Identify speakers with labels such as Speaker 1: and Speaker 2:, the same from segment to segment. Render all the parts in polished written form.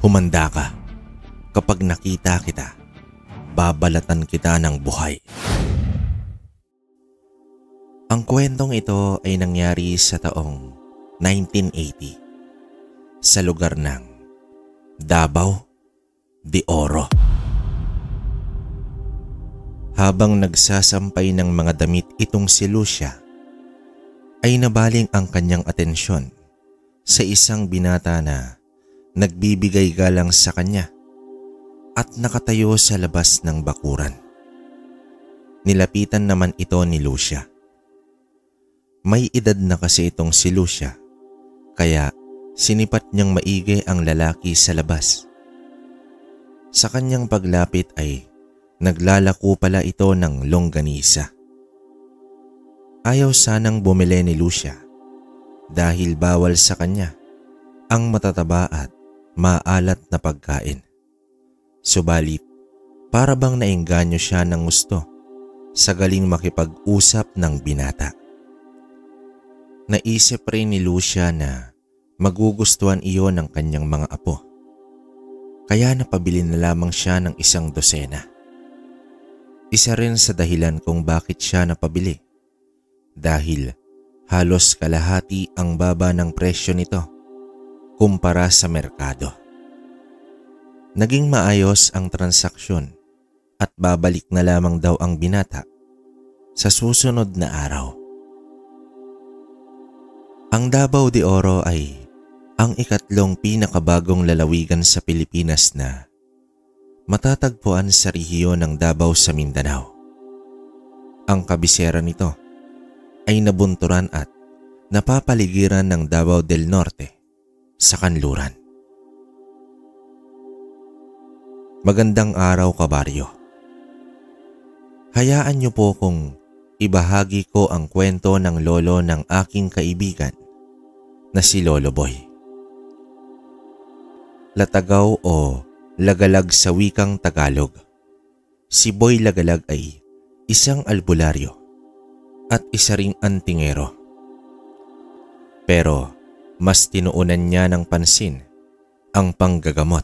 Speaker 1: Humanda ka. Kapag nakita kita, babalatan kita ng buhay. Ang kwentong ito ay nangyari sa taong 1980 sa lugar ng Davao de Oro. Habang nagsasampay ng mga damit itong si Lucia, ay nabaling ang kanyang atensyon sa isang binata na nagbibigay galang sa kanya at nakatayo sa labas ng bakuran. Nilapitan naman ito ni Lucia. May edad na kasi itong si Lucia, kaya sinipat niyang maigi ang lalaki sa labas. Sa kanyang paglapit ay naglalako pala ito ng longganisa. Ayaw sanang bumili ni Lucia dahil bawal sa kanya ang matataba at maalat na pagkain. Subalit, para bang naengganyo siya ng gusto sa galing makipag-usap ng binata. Naisip rin ni Lucia na magugustuhan iyon ng kanyang mga apo. Kaya napabili na lamang siya ng 1 dosena. Isa rin sa dahilan kung bakit siya napabili. Dahil halos kalahati ang baba ng presyo nito kumpara sa merkado. Naging maayos ang transaksyon at babalik na lamang daw ang binata sa susunod na araw. Ang Davao de Oro ay ang ikatlong pinakabagong lalawigan sa Pilipinas na matatagpuan sa rehiyon ng Davao sa Mindanao. Ang kabisera nito ay nabunturan at napapaligiran ng Davao del Norte sa kanluran. Magandang araw, kabaryo. Hayaan niyo po kung ibahagi ko ang kwento ng lolo ng aking kaibigan na si Lolo Boy. Latagaw o Lagalag sa wikang Tagalog. Si Boy Lagalag ay isang albularyo at isa ring antingero. Pero mas tinuunan niya ng pansin ang panggagamot.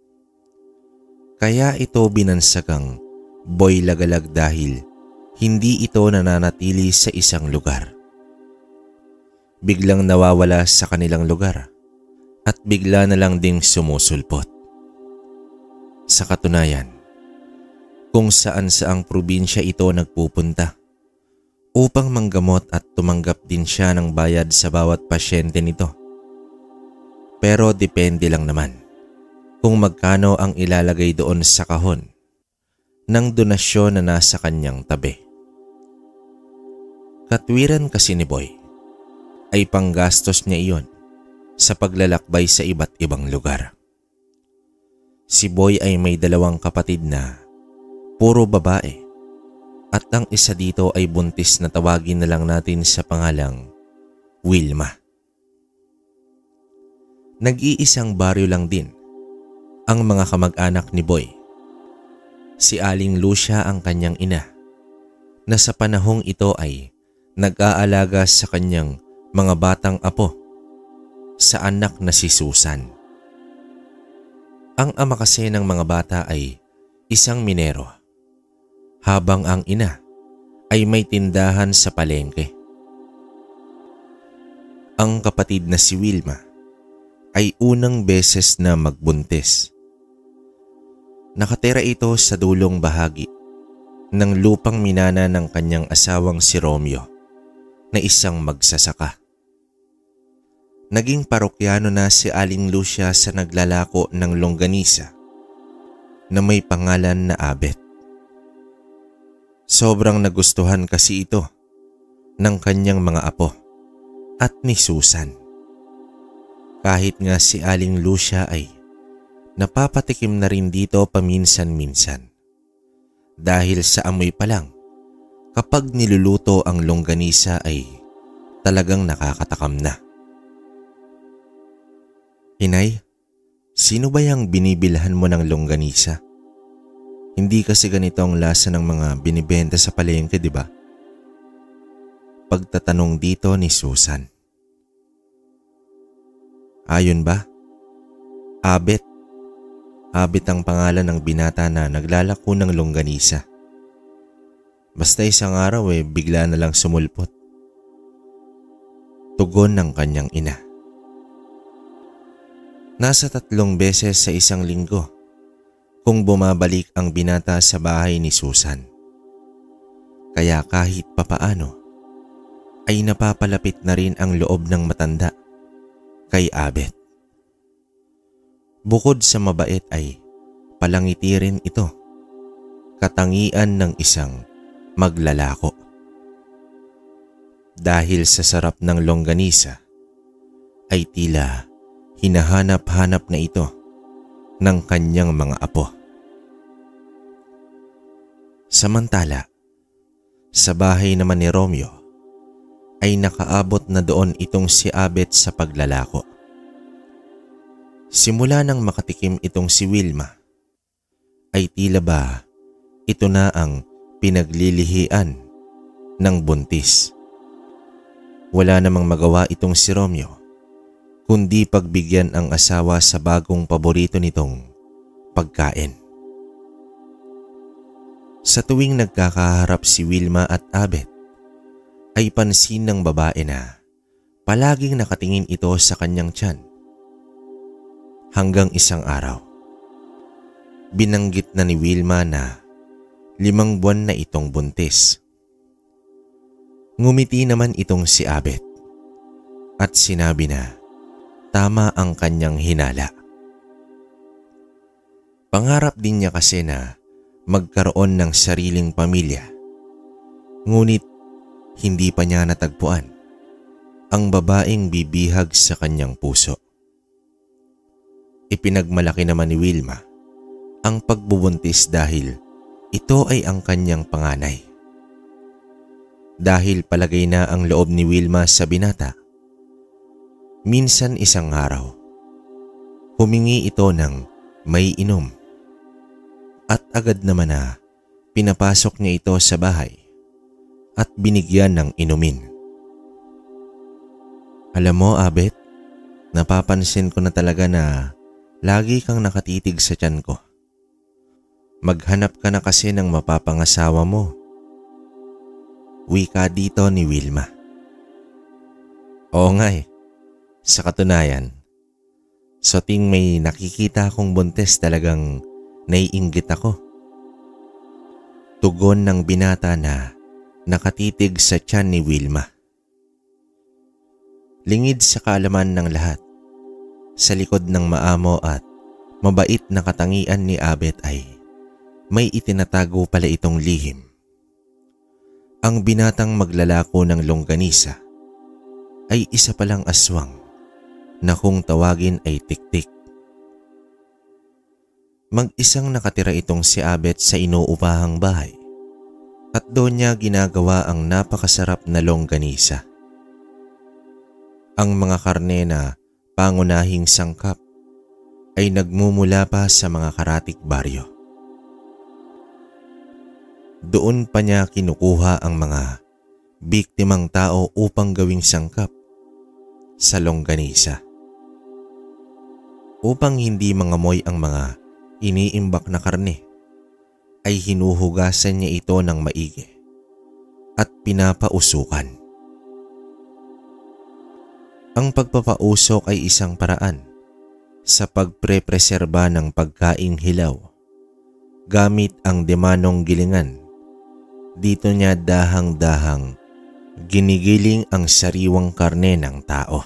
Speaker 1: Kaya ito binansagang Boy Lagalag dahil hindi ito nananatili sa isang lugar. Biglang nawawala sa kanilang lugar at bigla na lang ding sumusulpot. Sa katunayan, kung saan saang probinsya ito nagpupunta upang manggamot at tumanggap din siya ng bayad sa bawat pasyente nito. Pero depende lang naman kung magkano ang ilalagay doon sa kahon ng donasyon na nasa kanyang tabi. Katwiran kasi ni Boy ay panggastos niya iyon sa paglalakbay sa iba't ibang lugar. Si Boy ay may 2 kapatid na puro babae at ang isa dito ay buntis na tawagin na lang natin sa pangalang Wilma. Nag-iisang baryo lang din ang mga kamag-anak ni Boy. Si Aling Lucia ang kanyang ina na sa panahong ito ay nag-aalaga sa kanyang mga batang apo sa anak na si Susan. Ang ama kasi ng mga bata ay isang minero, habang ang ina ay may tindahan sa palengke. Ang kapatid na si Wilma ay unang beses na magbuntis. Nakatira ito sa dulong bahagi ng lupang minana ng kanyang asawang si Romeo na isang magsasaka. Naging parokyano na si Aling Lucia sa naglalako ng longganisa na may pangalan na Abet. Sobrang nagustuhan kasi ito ng kanyang mga apo at ni Susan. Kahit nga si Aling Lucia ay napapatikim na rin dito paminsan-minsan. Dahil sa amoy pa lang, kapag niluluto ang longganisa ay talagang nakakatakam na. Inay, sino ba yung binibilhan mo ng longganisa? Hindi kasi ganito ang lasa ng mga binibenta sa palengke, di ba? Pagtatanong dito ni Susan. Ayon ba? Abet, Abet ang pangalan ng binata na naglalako ng longganisa. Basta isang araw bigla na lang sumulpot. Tugon ng kanyang ina. Nasa 3 beses sa isang linggo kung bumabalik ang binata sa bahay ni Susan. Kaya kahit papaano ay napapalapit na rin ang loob ng matanda kay Abet. Bukod sa mabait ay palangiti rin ito, katangian ng isang maglalako. Dahil sa sarap ng longganisa ay tila hinahanap-hanap na ito ng kanyang mga apo. Samantala, sa bahay naman ni Romeo ay nakaabot na doon itong si Abet sa paglalako. Simula nang makatikim itong si Wilma, ay tila ba ito na ang pinaglilihian ng buntis. Wala namang magawa itong si Romeo kundi pagbigyan ang asawa sa bagong paborito nitong pagkain. Sa tuwing nagkakaharap si Wilma at Abet, ay pansin ng babae na palaging nakatingin ito sa kanyang tiyan. Hanggang isang araw, binanggit na ni Wilma na 5 buwan na itong buntis. Ngumiti naman itong si Abet at sinabi na tama ang kanyang hinala. Pangarap din niya kasi na magkaroon ng sariling pamilya. Ngunit hindi pa niya natagpuan ang babaeng bibihag sa kanyang puso. Ipinagmalaki naman ni Wilma ang pagbubuntis dahil ito ay ang kanyang panganay. Dahil palagay na ang loob ni Wilma sa binata, minsan isang araw, humingi ito ng may inom at agad naman na pinapasok niya ito sa bahay at binigyan ng inumin. Alam mo, Abet, napapansin ko na talaga na lagi kang nakatitig sa tiyan ko. Maghanap ka na kasi ng mapapangasawa mo. Wika dito ni Wilma. Oo nga sa katunayan, sa ting may nakikita akong buntis talagang naiinggit ako. Tugon ng binata na nakatitig sa tiyan ni Wilma. Lingid sa kaalaman ng lahat, sa likod ng maamo at mabait na katangian ni Abet ay may itinatago pala itong lihim. Ang binatang maglalako ng longganisa ay isa palang aswang na kung tawagin ay Tiktik. Mag-isang nakatira itong si Abet sa inuupahang bahay at doon niya ginagawa ang napakasarap na longganisa. Ang mga karne na pangunahing sangkap ay nagmumula pa sa mga karatig baryo. Doon pa niya kinukuha ang mga biktimang tao upang gawing sangkap sa longganisa. Upang hindi mangamoy ang mga iniimbak na karne, ay hinuhugasan niya ito ng maigi at pinapausukan. Ang pagpapausok ay isang paraan sa pagprepreserba ng pagkaing hilaw gamit ang demanong gilingan. Dito niya dahang-dahang ginigiling ang sariwang karne ng tao.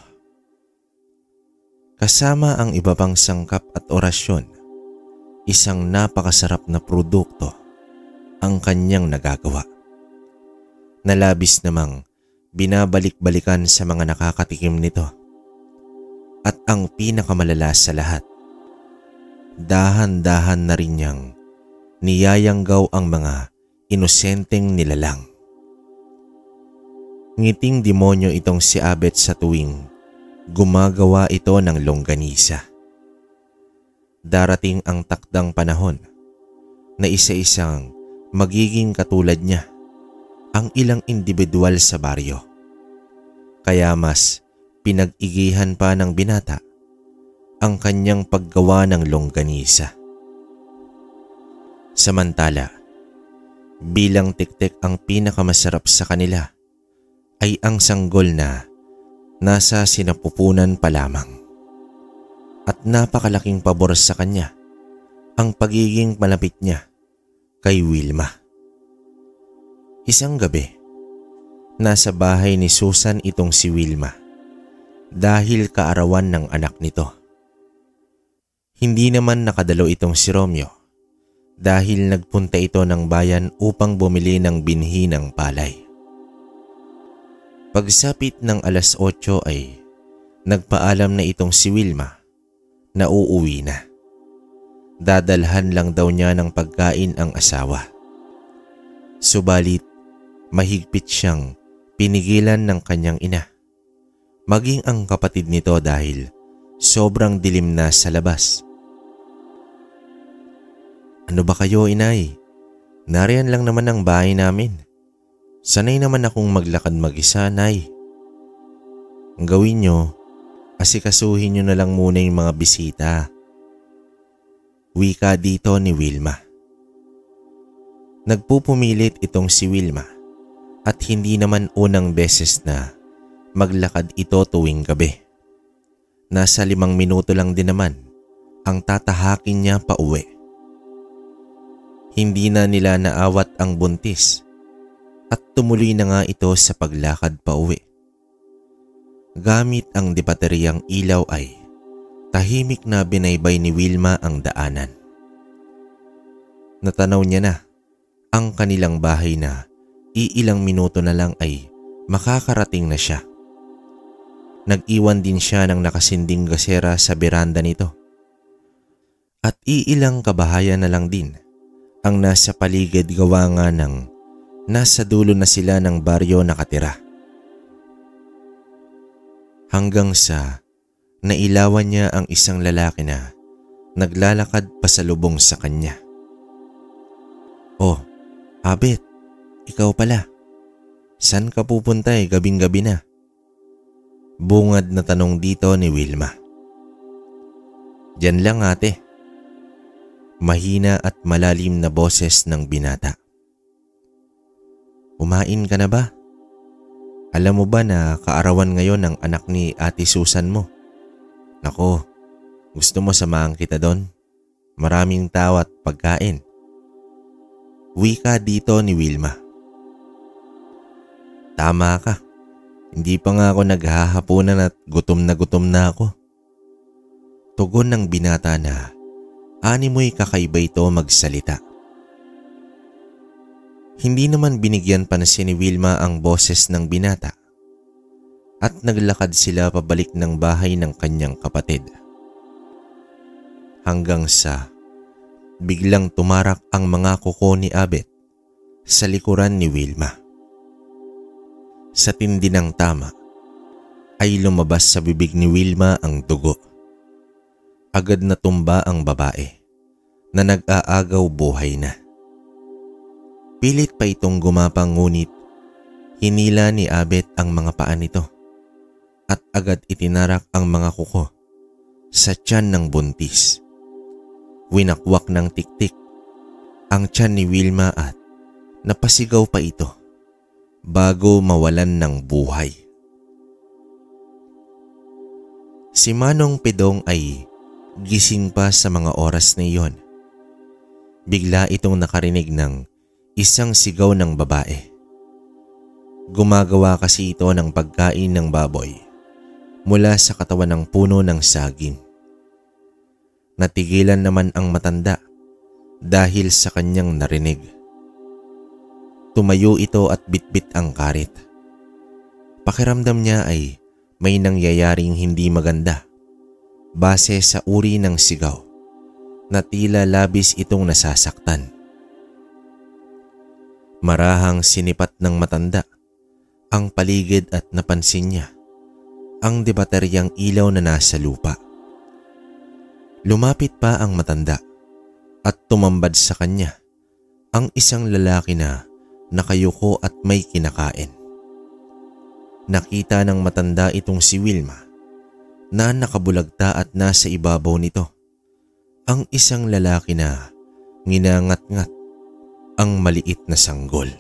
Speaker 1: Kasama ang iba pang sangkap at orasyon, isang napakasarap na produkto ang kanyang nagagawa. Nalabis namang binabalik-balikan sa mga nakakatikim nito. At ang pinakamalala sa lahat, dahan-dahan na rin niyang niyayanggaw ang mga inosenteng nilalang. Ngiting demonyo itong si Abet sa tuwing gumagawa ito ng longganisa. Darating ang takdang panahon na isa-isang magiging katulad niya ang ilang individual sa baryo. Kaya mas pinag-igihan pa ng binata ang kanyang paggawa ng longganisa. Samantala, bilang tiktik ang pinakamasarap sa kanila ay ang sanggol na nasa sinapupunan pa lamang. At napakalaking pabor sa kanya ang pagiging malapit niya kay Wilma. Isang gabi, nasa bahay ni Susan itong si Wilma dahil kaarawan ng anak nito. Hindi naman nakadalo itong si Romeo dahil nagpunta ito ng bayan upang bumili ng binhi ng palay. Pagsapit ng alas 8 ay nagpaalam na itong si Wilma na uuwi na. Dadalhan lang daw niya ng pagkain ang asawa. Subalit, mahigpit siyang pinigilan ng kanyang ina, maging ang kapatid nito dahil sobrang dilim na sa labas. "Ano ba kayo, inay? Nariyan lang naman ang bahay namin. Sanay naman akong maglakad mag-isa, nay. Ang gawin nyo, asikasuhin nyo na lang muna yung mga bisita." Wika dito ni Wilma. Nagpupumilit itong si Wilma at hindi naman unang beses na maglakad ito tuwing gabi. Nasa 5 minuto lang din naman ang tatahakin niya pa uwi. Hindi na nila naawat ang buntis at tumuloy na nga ito sa paglakad pa uwi. Gamit ang dibateryang ilaw ay tahimik na binaybay ni Wilma ang daanan. Natanaw niya na ang kanilang bahay na iilang minuto na lang ay makakarating na siya. Nag-iwan din siya ng nakasinding gasera sa beranda nito. At iilang kabahayan na lang din ang nasa paligid gawa nga ng nasa dulo na sila ng baryo nakatira. Hanggang sa nailawan niya ang isang lalaki na naglalakad pasalubong sa kanya. "Oh, Abet, ikaw pala. San ka pupunta gabing-gabi na?" Bungad na tanong dito ni Wilma. "Diyan lang, ate." Mahina at malalim na boses ng binata. "Kumain ka na ba? Alam mo ba na kaarawan ngayon ng anak ni Ate Susan mo? Nako, gusto mo samahan kita doon? Maraming tao at pagkain." Wika dito ni Wilma. "Tama ka. Hindi pa nga ako naghahapunan at gutom na ako." Tugon ng binata na animoy kakaiba ito magsalita. Hindi naman binigyan pansin ni Wilma ang boses ng binata at naglakad sila pabalik ng bahay ng kanyang kapatid. Hanggang sa biglang tumarak ang mga kuko ni Abet sa likuran ni Wilma. Sa tindi ng tama ay lumabas sa bibig ni Wilma ang dugo. Agad na tumba ang babae na nag-aagaw buhay na. Pilit pa itong gumapang ngunit hinila ni Abet ang mga paa nito at agad itinarak ang mga kuko sa tiyan ng buntis. Winakwak ng tiktik ang tiyan ni Wilma at napasigaw pa ito bago mawalan ng buhay. Si Manong Pedong ay gising pa sa mga oras na iyon. Bigla itong nakarinig ng isang sigaw ng babae. Gumagawa kasi ito ng pagkain ng baboy mula sa katawan ng puno ng saging. Natigilan naman ang matanda dahil sa kanyang narinig. Tumayo ito at bitbit ang karit. Pakiramdam niya ay may nangyayaring hindi maganda base sa uri ng sigaw na tila labis itong nasasaktan. Marahang sinipat ng matanda ang paligid at napansin niya ang debateryang ilaw na nasa lupa. Lumapit pa ang matanda at tumambad sa kanya ang isang lalaki na nakayuko at may kinakain. Nakita ng matanda itong si Wilma na nakabulagta at nasa ibabaw nito ang isang lalaki na nginangat-ngat ang maliit na sanggol.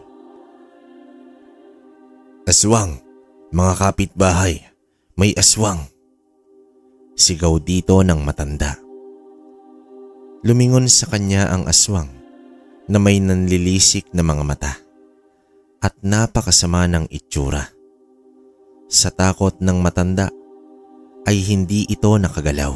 Speaker 1: "Aswang! Mga kapitbahay! May aswang!" Sigaw dito ng matanda. Lumingon sa kanya ang aswang na may nanlilisik na mga mata at napakasama ng itsura. Sa takot ng matanda ay hindi ito nakagalaw.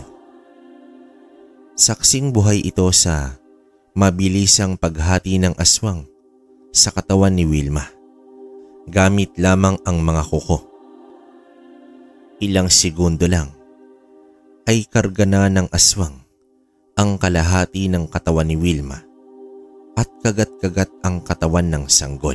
Speaker 1: Saksing buhay ito sa mabilisang paghati ng aswang sa katawan ni Wilma gamit lamang ang mga kuko. Ilang segundo lang ay karga na ng aswang ang kalahati ng katawan ni Wilma at kagat-kagat ang katawan ng sanggol.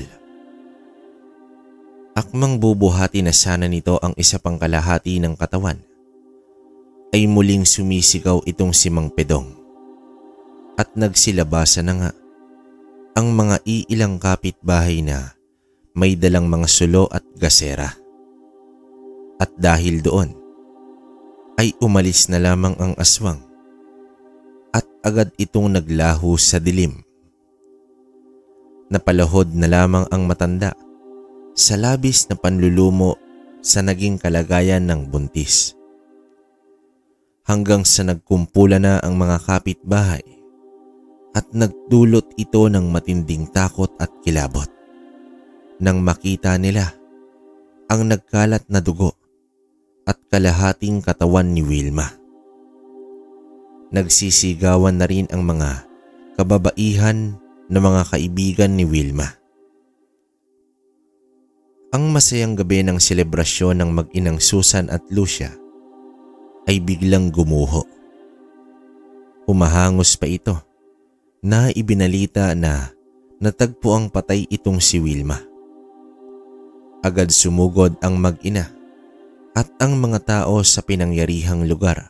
Speaker 1: Akmang bubuhati na sana nito ang isa pang kalahati ng katawan, ay muling sumisigaw itong si Mang Pedong at nagsilabasa na nga ang mga iilang kapitbahay na may dalang mga sulo at gasera. At dahil doon ay umalis na lamang ang aswang at agad itong naglaho sa dilim. Napalahod na lamang ang matanda sa labis na panlulumo sa naging kalagayan ng buntis. Hanggang sa nagkumpula na ang mga kapitbahay at nagdulot ito ng matinding takot at kilabot nang makita nila ang nagkalat na dugo at kalahating katawan ni Wilma. Nagsisigawan na rin ang mga kababaihan na mga kaibigan ni Wilma. Ang masayang gabi ng selebrasyon ng mag-inang Susan at Lucia ay biglang gumuho. Humahangos pa ito na ibinalita na natagpo ang patay itong si Wilma. Agad sumugod ang mag-ina at ang mga tao sa pinangyarihang lugar.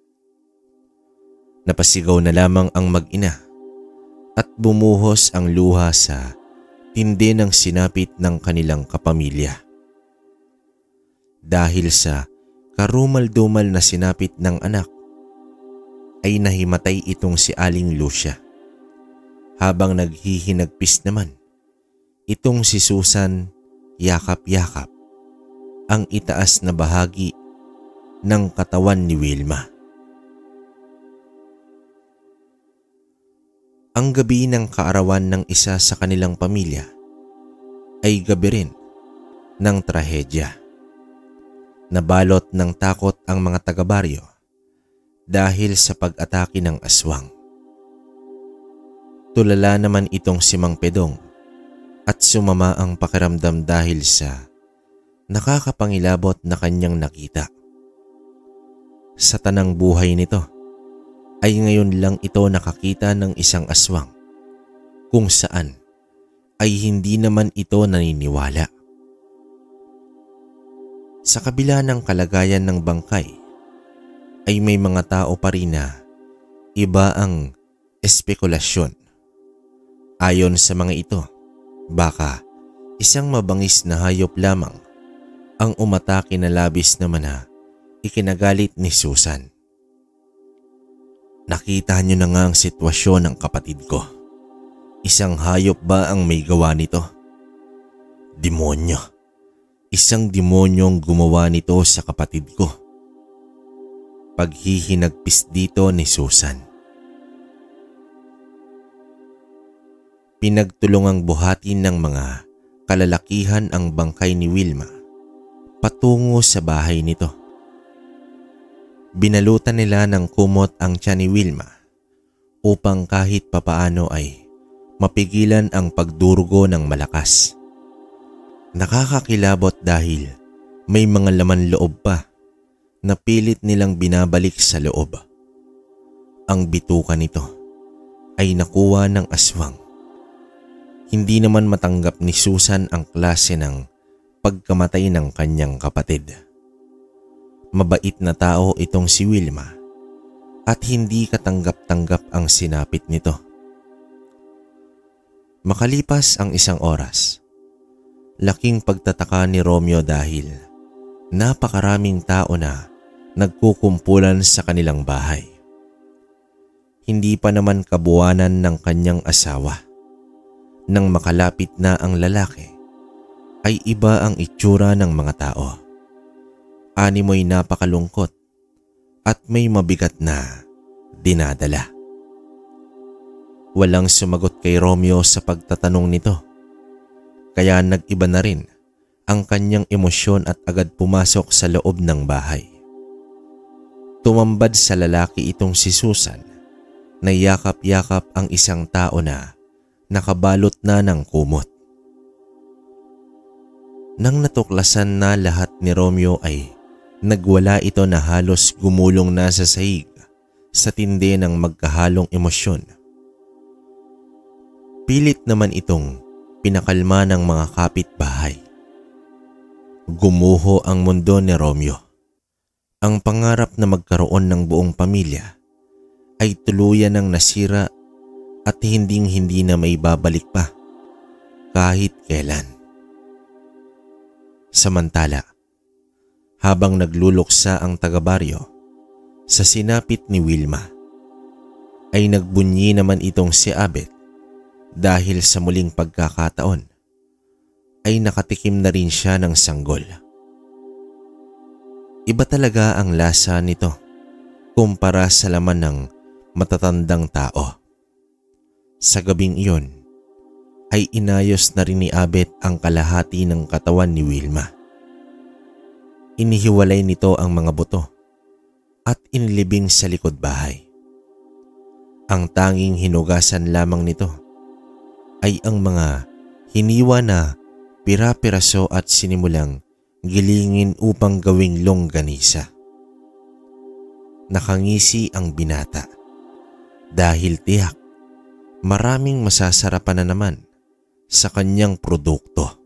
Speaker 1: Napasigaw na lamang ang mag-ina at bumuhos ang luha sa tindi ng sinapit ng kanilang kapamilya. Dahil sa karumal-dumal na sinapit ng anak, ay nahimatay itong si Aling Lucia. Habang naghihinagpis naman, itong si Susan yakap-yakap ang itaas na bahagi ng katawan ni Wilma. Ang gabi ng kaarawan ng isa sa kanilang pamilya ay gabi rin ng trahedya. Nabalot ng takot ang mga taga-baryo dahil sa pag-atake ng aswang. Tulala naman itong si Mang Pedong at sumama ang pakiramdam dahil sa nakakapangilabot na kanyang nakita. Sa tanang buhay nito ay ngayon lang ito nakakita ng isang aswang kung saan ay hindi naman ito naniniwala. Sa kabila ng kalagayan ng bangkay ay may mga tao pa rin na iba ang espekulasyon. Ayon sa mga ito, baka isang mabangis na hayop lamang ang umatake na labis naman na ikinagalit ni Susan. Nakita niyo na nga ang sitwasyon ng kapatid ko. Isang hayop ba ang may gawa nito? Demonyo. Isang demonyong gumawa nito sa kapatid ko. Paghihinagpis dito ni Susan. Pinagtulungang buhatin ng mga kalalakihan ang bangkay ni Wilma patungo sa bahay nito. Binalutan nila ng kumot ang tiyan ni Wilma upang kahit papaano ay mapigilan ang pagdurugo ng malakas. Nakakakilabot dahil may mga laman loob pa na pilit nilang binabalik sa loob. Ang bituka nito ay nakuha ng aswang. Hindi naman matanggap ni Susan ang klase ng pagkamatay ng kanyang kapatid. Mabait na tao itong si Wilma at hindi katanggap-tanggap ang sinapit nito. Makalipas ang isang oras, laking pagtataka ni Romeo dahil napakaraming tao na nagkukumpulan sa kanilang bahay. Hindi pa naman kabuwanan ng kanyang asawa. Nang makalapit na ang lalaki, ay iba ang itsura ng mga tao. Animoy napakalungkot at may mabigat na dinadala. Walang sumagot kay Romeo sa pagtatanong nito, kaya nag-iba na rin ang kanyang emosyon at agad pumasok sa loob ng bahay. Tumambad sa lalaki itong si Susan na yakap-yakap ang isang tao na nakabalot na ng kumot. Nang natuklasan na lahat ni Romeo ay nagwala ito na halos gumulong na sa sahig sa tindi ng magkahalong emosyon. Pilit naman itong pinakalma ng mga kapitbahay. Gumuho ang mundo ni Romeo. Ang pangarap na magkaroon ng buong pamilya ay tuluyan ng nasira at hinding-hindi na may babalik pa kahit kailan. Samantala, habang nagluluksa ang taga-baryo sa sinapit ni Wilma, ay nagbunyi naman itong si Abet dahil sa muling pagkakataon ay nakatikim na rin siya ng sanggol. Iba talaga ang lasa nito kumpara sa laman ng matatandang tao. Sa gabing iyon ay inayos na rin ni Abet ang kalahati ng katawan ni Wilma. Inihiwalay nito ang mga buto at inilibing sa likod bahay. Ang tanging hinugasan lamang nito ay ang mga hiniwa na pira-piraso at sinimulang gilingin upang gawing longganisa. Nakangisi ang binata dahil tiyak maraming masasarapan na naman sa kanyang produkto.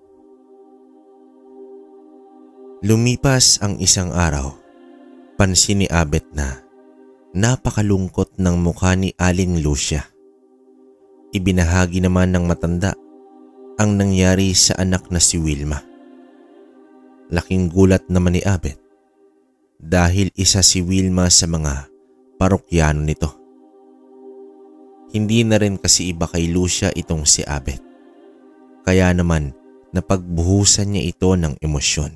Speaker 1: Lumipas ang isang araw, pansin ni Abet na napakalungkot ng mukha ni Aling Lucia. Ibinahagi naman ng matanda ang nangyari sa anak na si Wilma. Laking gulat naman ni Abet dahil isa si Wilma sa mga parokyano nito. Hindi na rin kasi iba kay Lucia itong si Abet, kaya naman napagbuhusan niya ito ng emosyon.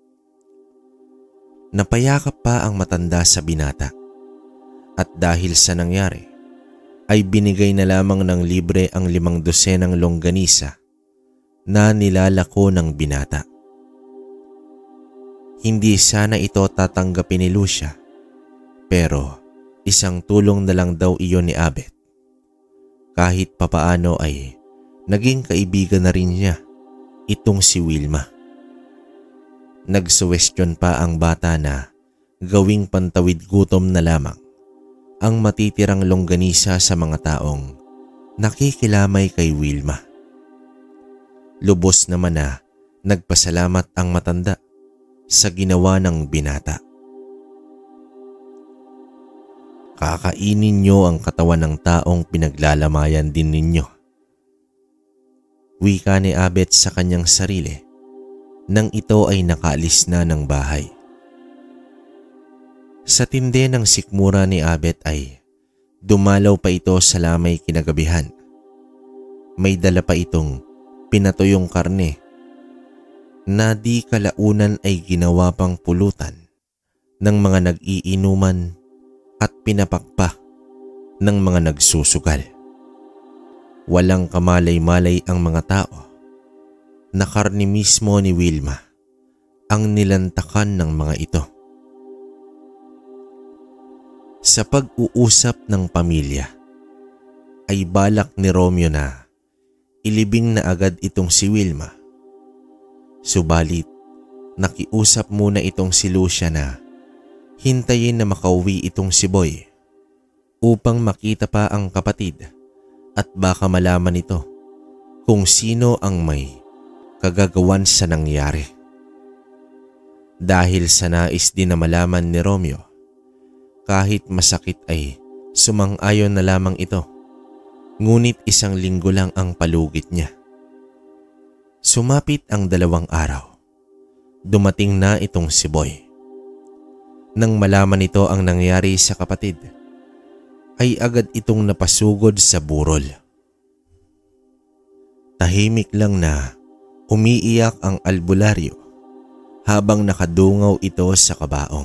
Speaker 1: Napayakap pa ang matanda sa binata at dahil sa nangyari ay binigay na lamang ng libre ang 5 dosenang longganisa na nilalako ng binata. Hindi sana ito tatanggapin ni Lucia, pero isang tulong na lang daw iyon ni Abet. Kahit papaano ay naging kaibigan na rin niya itong si Wilma. Nagsuwestiyon pa ang bata na gawing pantawid gutom na lamang ang matitirang longganisa sa mga taong nakikilamay kay Wilma. Lubos naman na nagpasalamat ang matanda sa ginawa ng binata. Kakainin niyo ang katawan ng taong pinaglalamayan din ninyo, wika ni Abet sa kanyang sarili nang ito ay nakaalis na ng bahay. Sa tindi ng sikmura ni Abet ay dumalaw pa ito sa lamay kinagabihan. May dala pa itong pinatuyong karne na di kalaunan ay ginawa pang pulutan ng mga nag-iinuman at pinapakpa ng mga nagsusugal. Walang kamalay-malay ang mga tao na karne mismo ni Wilma ang nilantakan ng mga ito. Sa pag-uusap ng pamilya ay balak ni Romeo na ilibing na agad itong si Wilma. Subalit nakiusap muna itong si Lucia na hintayin na makauwi itong si Boy upang makita pa ang kapatid at baka malaman ito kung sino ang may kagagawan sa nangyari. Dahil sa nais din na malaman ni Romeo, kahit masakit ay sumang-ayon na lamang ito, ngunit 1 linggo lang ang palugit niya. Sumapit ang 2 araw. Dumating na itong si Boy. Nang malaman nito ang nangyari sa kapatid, ay agad itong napasugod sa burol. Tahimik lang na umiiyak ang albularyo habang nakadungaw ito sa kabaong.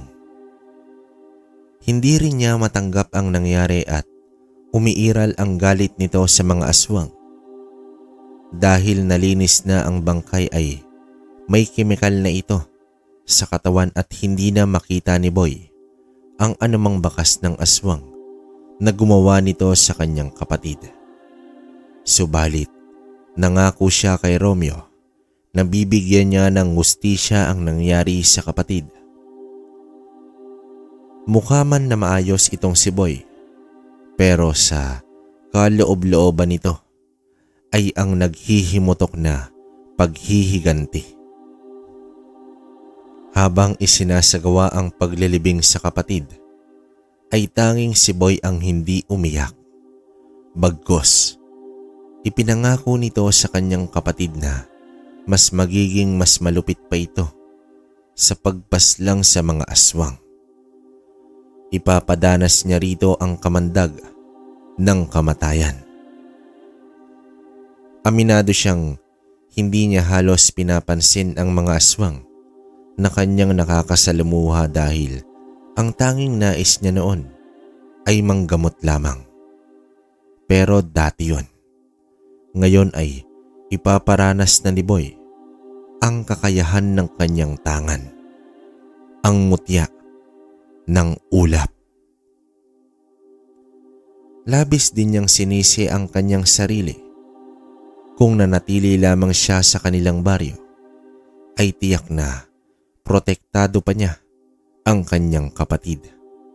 Speaker 1: Hindi rin niya matanggap ang nangyari at umiiral ang galit nito sa mga aswang. Dahil nalinis na ang bangkay ay may kemikal na ito sa katawan at hindi na makita ni Boy ang anumang bakas ng aswang na gumawa nito sa kanyang kapatid. Subalit, nangako siya kay Romeo na bibigyan niya ng hustisya ang nangyari sa kapatid. Mukha man na maayos itong si Boy, pero sa kaloob-looban nito ay ang naghihimutok na paghihiganti. Habang isinasagawa ang paglilibing sa kapatid, ay tanging si Boy ang hindi umiyak. Bagkus, ipinangako nito sa kanyang kapatid na mas magiging mas malupit pa ito sa pagpaslang sa mga aswang. Ipapadanas niya rito ang kamandag ng kamatayan. Aminado siyang hindi niya halos pinapansin ang mga aswang na kanyang nakakasalamuha dahil ang tanging nais niya noon ay manggamot lamang. Pero dati yun. Ngayon ay ipaparanas na ni Boy ang kakayahan ng kanyang tangan, ang mutya ng ulap. Labis din niyang sinisi ang kanyang sarili. Kung nanatili lamang siya sa kanilang baryo, ay tiyak na protektado pa niya ang kanyang kapatid.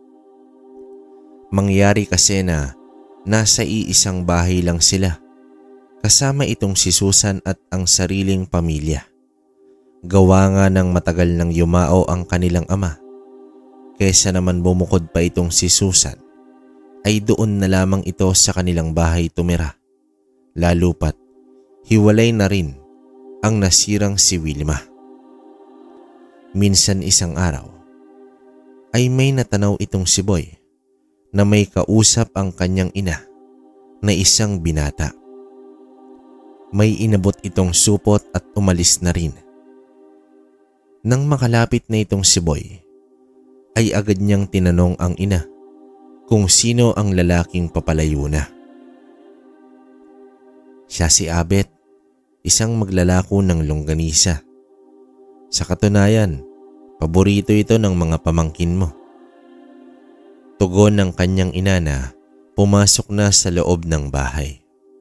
Speaker 1: Mangyari kasi na nasa iisang bahay lang sila, kasama itong si Susan at ang sariling pamilya. Gawa nga ng matagal nang yumao ang kanilang ama, kaysa naman bumukod pa itong si Susan, ay doon na lamang ito sa kanilang bahay tumira, lalo pat hiwalay na rin ang nasirang si Wilma. Minsan isang araw ay may natanaw itong si Boy na may kausap ang kanyang ina na isang binata. May inabot itong supot at umalis na rin. Nang makalapit na itong si Boy, ay agad niyang tinanong ang ina kung sino ang lalaking papalayo na. Siya si Abet, isang maglalako ng longganisa. Sa katunayan, paborito ito ng mga pamangkin mo. Tugon ng kanyang ina na pumasok na sa loob ng bahay.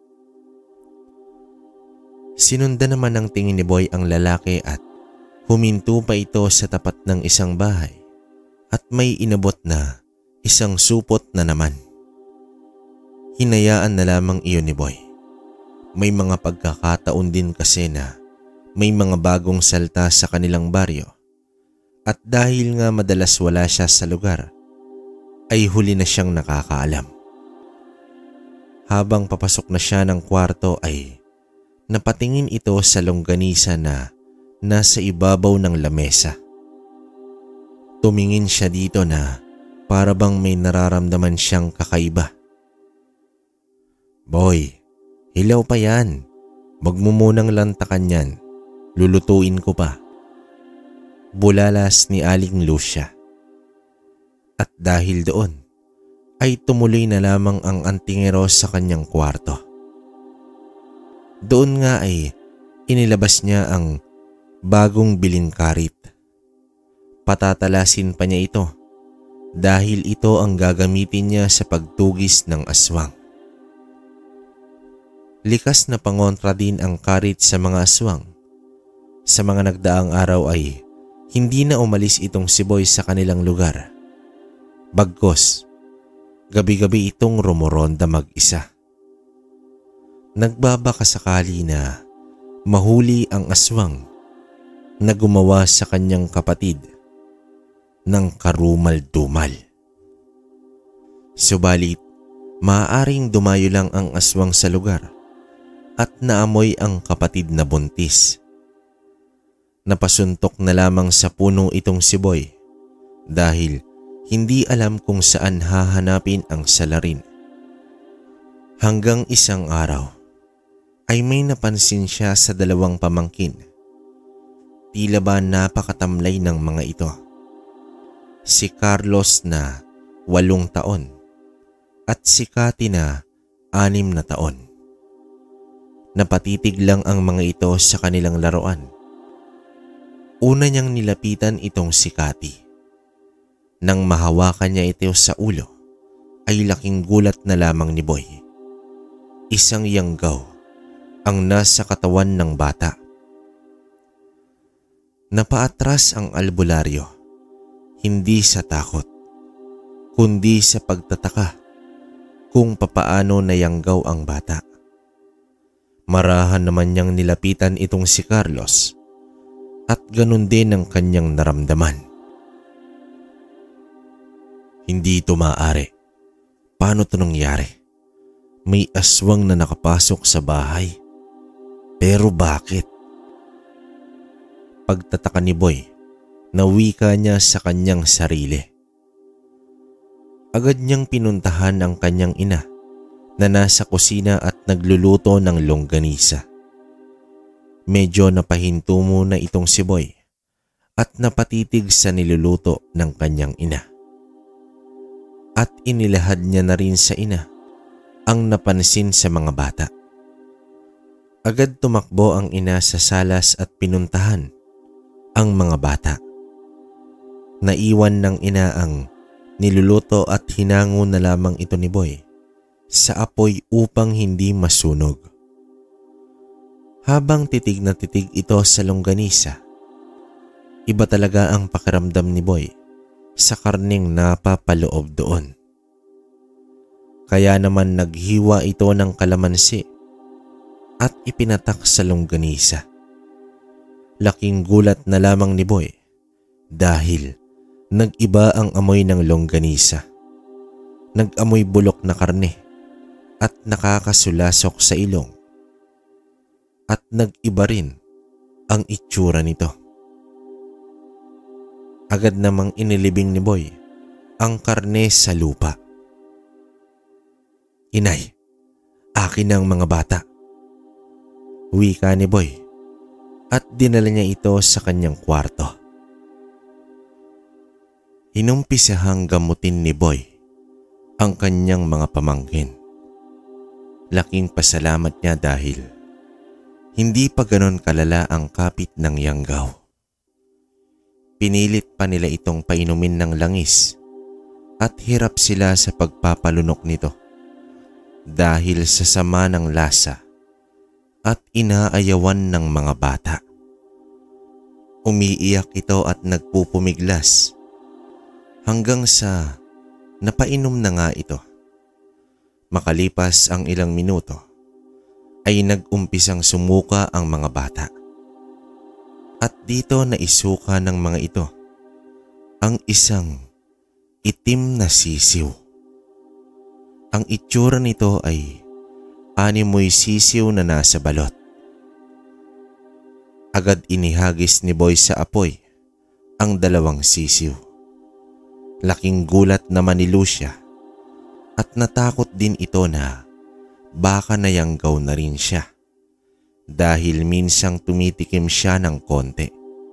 Speaker 1: Sinundan naman ng tingin ni Boy ang lalaki at huminto pa ito sa tapat ng isang bahay at may inabot na isang supot na naman. Hinayaan na lamang iyon ni Boy. May mga pagkakataon din kasi na may mga bagong salta sa kanilang baryo at dahil nga madalas wala siya sa lugar, ay huli na siyang nakakaalam. Habang papasok na siya ng kwarto ay napatingin ito sa longganisa na nasa ibabaw ng lamesa. Tumingin siya dito na para bang may nararamdaman siyang kakaiba. Boy, hilaw pa yan. Wag mo munang lantakan yan. Lulutuin ko pa. Bulalas ni Aling Lucia. At dahil doon, ay tumuloy na lamang ang antingero sa kanyang kwarto. Doon nga ay inilabas niya ang bagong biling karit. Patatalasin pa niya ito dahil ito ang gagamitin niya sa pagtugis ng aswang. Likas na pangontra din ang karit sa mga aswang. Sa mga nagdaang araw ay hindi na umalis itong si Boy sa kanilang lugar. Bagkus, gabi-gabi itong rumoronda mag-isa. Nagbabaka sakali na mahuli ang aswang na gumawa sa kanyang kapatid ng karumal-dumal. Subalit, maaaring dumayo lang ang aswang sa lugar at naamoy ang kapatid na buntis. Napasuntok na lamang sa puno itong si Boy dahil hindi alam kung saan hahanapin ang salarin Hanggang isang araw ay may napansin siya sa dalawang pamangkin. Tila ba napakatamlay ng mga ito. Si Carlos na 8 taon at si Cathy na 6 na taon. Napatitig lang ang mga ito sa kanilang laruan. Una niyang nilapitan itong si Cathy. Nang mahawakan niya ito sa ulo, ay laking gulat na lamang ni Boy. Isang yanggaw ang nasa katawan ng bata. Napaatras ang albularyo, hindi sa takot, kundi sa pagtataka kung papaano nayanggaw ang bata. Marahan naman niyang nilapitan itong si Carlos at ganun din ang kanyang naramdaman. Hindi ito maaari. Paano ito nangyari? May aswang na nakapasok sa bahay. Pero bakit? Pagtataka ni Boy, nawika niya sa kanyang sarili. Agad niyang pinuntahan ang kanyang ina na nasa kusina at nagluluto ng longganisa. Medyo napahinto muna itong si Boy at napatitig sa niluluto ng kanyang ina. At inilahad niya na rin sa ina ang napansin sa mga bata. Agad tumakbo ang ina sa salas at pinuntahan ang mga bata. Naiwan ng ina ang niluluto at hinango na lamang ito ni Boy sa apoy upang hindi masunog. Habang titig na titig ito sa longganisa, iba talaga ang pakiramdam ni Boy sa karneng napapaloob doon. Kaya naman naghiwa ito ng kalamansi at ipinatak sa longganisa. Laking gulat na lamang ni Boy dahil nag-iba ang amoy ng longganisa. Nag-amoy bulok na karne at nakakasulasok sa ilong. At nag-iba rin ang itsura nito. Agad namang inilibing ni Boy ang karne sa lupa. "Inay, akin ang mga bata," wika ni Boy at dinala niya ito sa kanyang kwarto. Inumpisahang gamutin ni Boy ang kanyang mga pamangkin. Laking pasalamat niya dahil hindi pa ganon kalala ang kapit ng yanggaw. Pinilit pa nila itong painumin ng langis at hirap sila sa pagpapalunok nito dahil sa sama ng lasa at inaayawan ng mga bata. Umiiyak ito at nagpupumiglas hanggang sa napainom na nga ito. Makalipas ang ilang minuto ay nag-umpisang sumuka ang mga bata. At dito naisuka ng mga ito ang isang itim na sisiw. Ang itsura nito ay animoy sisiw na nasa balot. Agad inihagis ni Boy sa apoy ang dalawang sisiw. Laking gulat naman ni Lucia at natakot din ito na baka nayanggaw na rin siya dahil minsang tumitikim siya ng konti.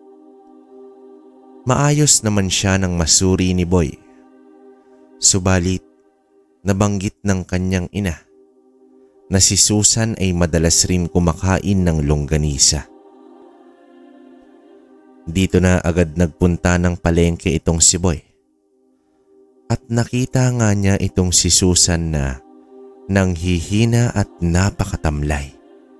Speaker 1: Maayos naman siya ng masuri ni Boy. Subalit nabanggit ng kanyang ina na si Susan ay madalas rin kumakain ng longganisa. Dito na agad nagpunta ng palengke itong si Boy. At nakita nga niya itong si Susan na nanghihina at napakatamlay.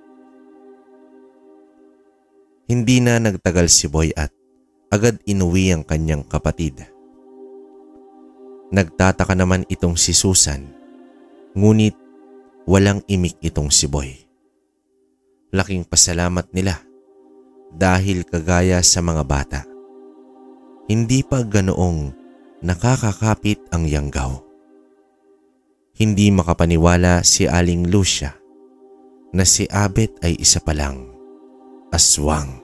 Speaker 1: Hindi na nagtagal si Boy at agad inuwi ang kanyang kapatid. Nagtataka naman itong si Susan, ngunit walang imik itong si Boy. Laking pasalamat nila dahil kagaya sa mga bata, hindi pa ganoong nakakakapit ang yanggaw. Hindi makapaniwala si Aling Lucia na si Abet ay isa palang aswang.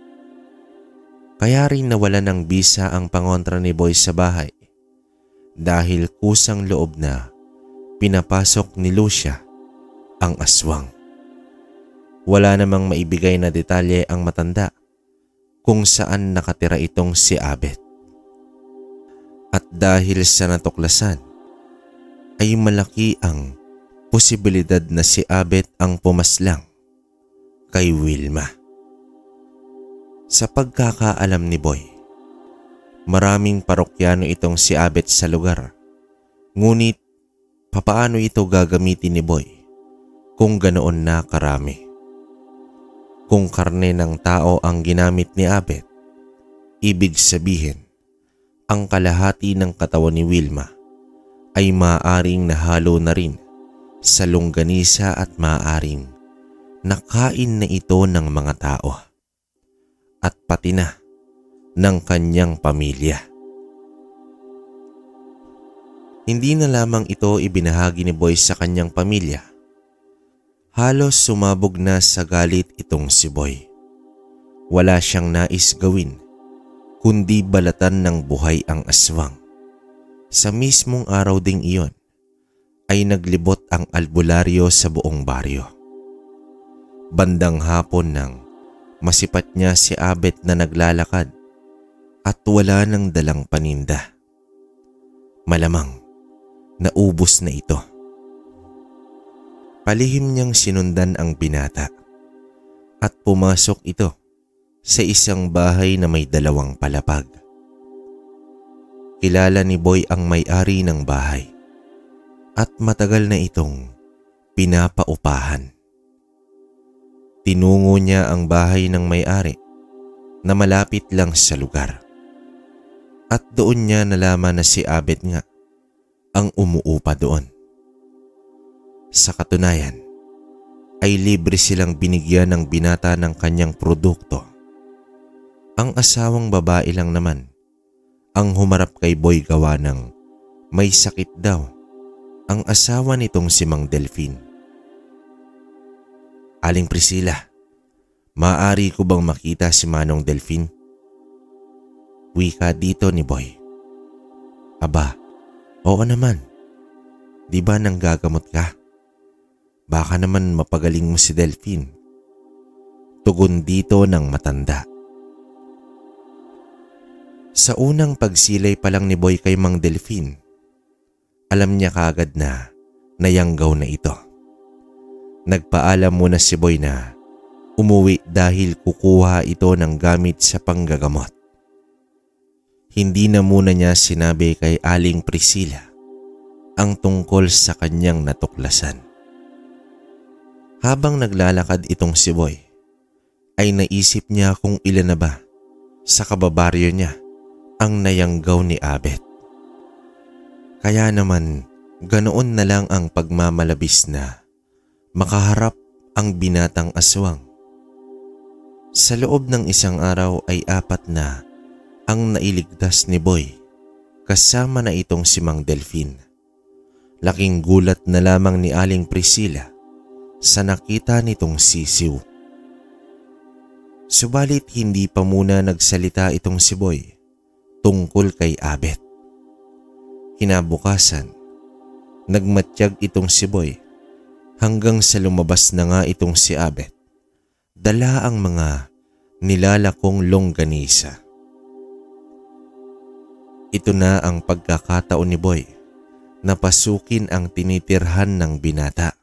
Speaker 1: Kaya rin nawala ng bisa ang pangontra ni Boy sa bahay dahil kusang loob na pinapasok ni Lucia ang aswang. Wala namang maibigay na detalye ang matanda kung saan nakatira itong si Abet. At dahil sa natuklasan ay malaki ang posibilidad na si Abet ang pumaslang kay Wilma. Sa pagkakaalam ni Boy, maraming parokyano itong si Abet sa lugar. Ngunit papaano ito gagamitin ni Boy kung ganoon na karami? Kung karne ng tao ang ginamit ni Abet, ibig sabihin ang kalahati ng katawan ni Wilma ay maaaring nahalo na rin sa longganisa at maaaring nakain na ito ng mga tao at pati na ng kanyang pamilya. Hindi na lamang ito ibinahagi ni Boy sa kanyang pamilya. Halos sumabog na sa galit itong si Boy. Wala siyang nais gawin kundi balatan ng buhay ang aswang. Sa mismong araw ding iyon ay naglibot ang albularyo sa buong baryo. Bandang hapon nang masipat niya si Abet na naglalakad at wala nang dalang paninda. Malamang naubos na ito. Palihim niyang sinundan ang binata at pumasok ito sa isang bahay na may 2 palapag. Kilala ni Boy ang may-ari ng bahay at matagal na itong pinapaupahan. Tinungo niya ang bahay ng may-ari na malapit lang sa lugar. At doon niya nalaman na si Abet nga ang umuupa doon. Sa katunayan ay libre silang binigyan ng binata ng kanyang produkto. Ang asawang babae lang naman ang humarap kay Boy gawa ng may sakit daw ang asawa nitong si Mang Delfin. Aling Priscilla, maaari ko bang makita si Manong Delfin? Wika dito ni Boy. Aba, oo naman. Di ba nanggagamot ka? Baka naman mapagaling mo si Delfin. Tugon dito ng matanda. Sa unang pagsilay pa lang ni Boy kay Mang Delfin, alam niya kaagad na nayanggaw na ito. Nagpaalam muna si Boy na umuwi dahil kukuha ito ng gamit sa panggagamot. Hindi na muna niya sinabi kay Aling Priscilla ang tungkol sa kanyang natuklasan. Habang naglalakad itong si Boy, ay naisip niya kung ilan na ba sa kababaryo niya ang nayanggaw ni Abet. Kaya naman ganoon na lang ang pagmamalabis na makaharap ang binatang aswang. Sa loob ng isang araw ay 4 na ang nailigtas ni Boy kasama na itong si Mang Delfin. Laking gulat na lamang ni Aling Priscilla sa nakita nitong sisiw. Subalit hindi pa muna nagsalita itong si Boy tungkol kay Abet. Kinabukasan, nagmatiyag itong si Boy hanggang sa lumabas na nga itong si Abet. Dala ang mga nilalakong longganisa. Ito na ang pagkakataon ni Boy na pasukin ang tinitirhan ng binata.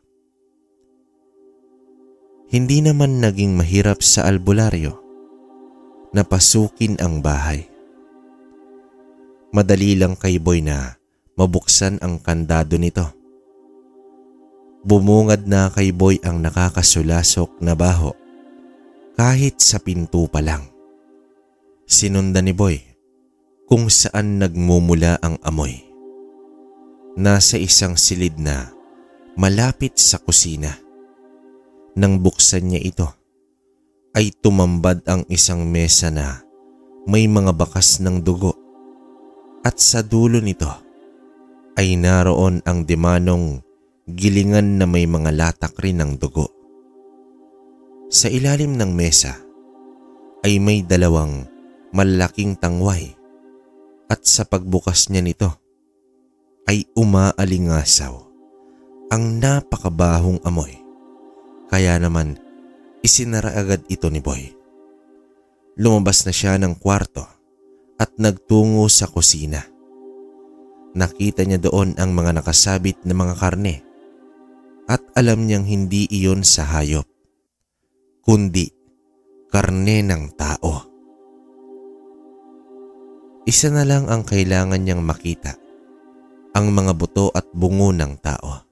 Speaker 1: Hindi naman naging mahirap sa albularyo na pasukin ang bahay. Madali lang kay Boy na mabuksan ang kandado nito. Bumungad na kay Boy ang nakakasulasok na baho kahit sa pinto pa lang. Sinundan ni Boy kung saan nagmumula ang amoy. Nasa isang silid na malapit sa kusina. Nang buksan niya ito, ay tumambad ang isang mesa na may mga bakas ng dugo at sa dulo nito ay naroon ang demanong gilingan na may mga latak rin ng dugo. Sa ilalim ng mesa ay may 2 malaking tangway at sa pagbukas niya nito ay umaalingasaw ang napakabahong amoy Kaya naman isinara agad ito ni Boy. Lumabas na siya ng kwarto at nagtungo sa kusina. Nakita niya doon ang mga nakasabit na mga karne at alam niyang hindi iyon sa hayop, kundi karne ng tao. Isa na lang ang kailangan niyang makita, ang mga buto at bungo ng tao.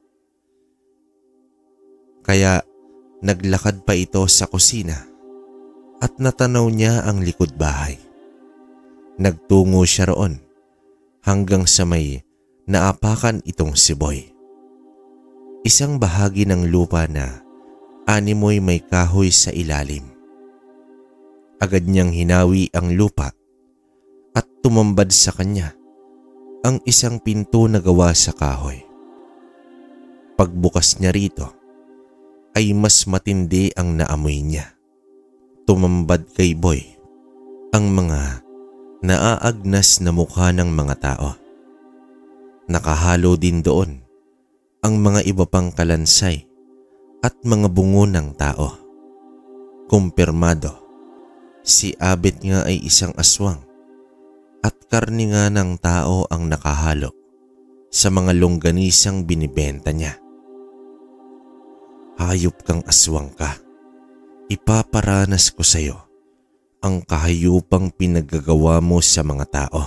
Speaker 1: Kaya naglakad pa ito sa kusina at natanaw niya ang likod bahay. Nagtungo siya roon hanggang sa may naapakan itong si Boy. Isang bahagi ng lupa na animoy may kahoy sa ilalim. Agad niyang hinawi ang lupa at tumambad sa kanya ang isang pinto na gawa sa kahoy. Pagbukas niya rito ay mas matindi ang naamoy niya. Tumambad kay Boy ang mga naaagnas na mukha ng mga tao. Nakahalo din doon ang mga iba pang kalansay at mga bungo ng tao. Kumpirmado, si Abet nga ay isang aswang at karni nga ng tao ang nakahalo sa mga longganisang binibenta niya. Hayop kang aswang ka. Ipaparanas ko sa iyo ang kahayupang pinaggagawa mo sa mga tao.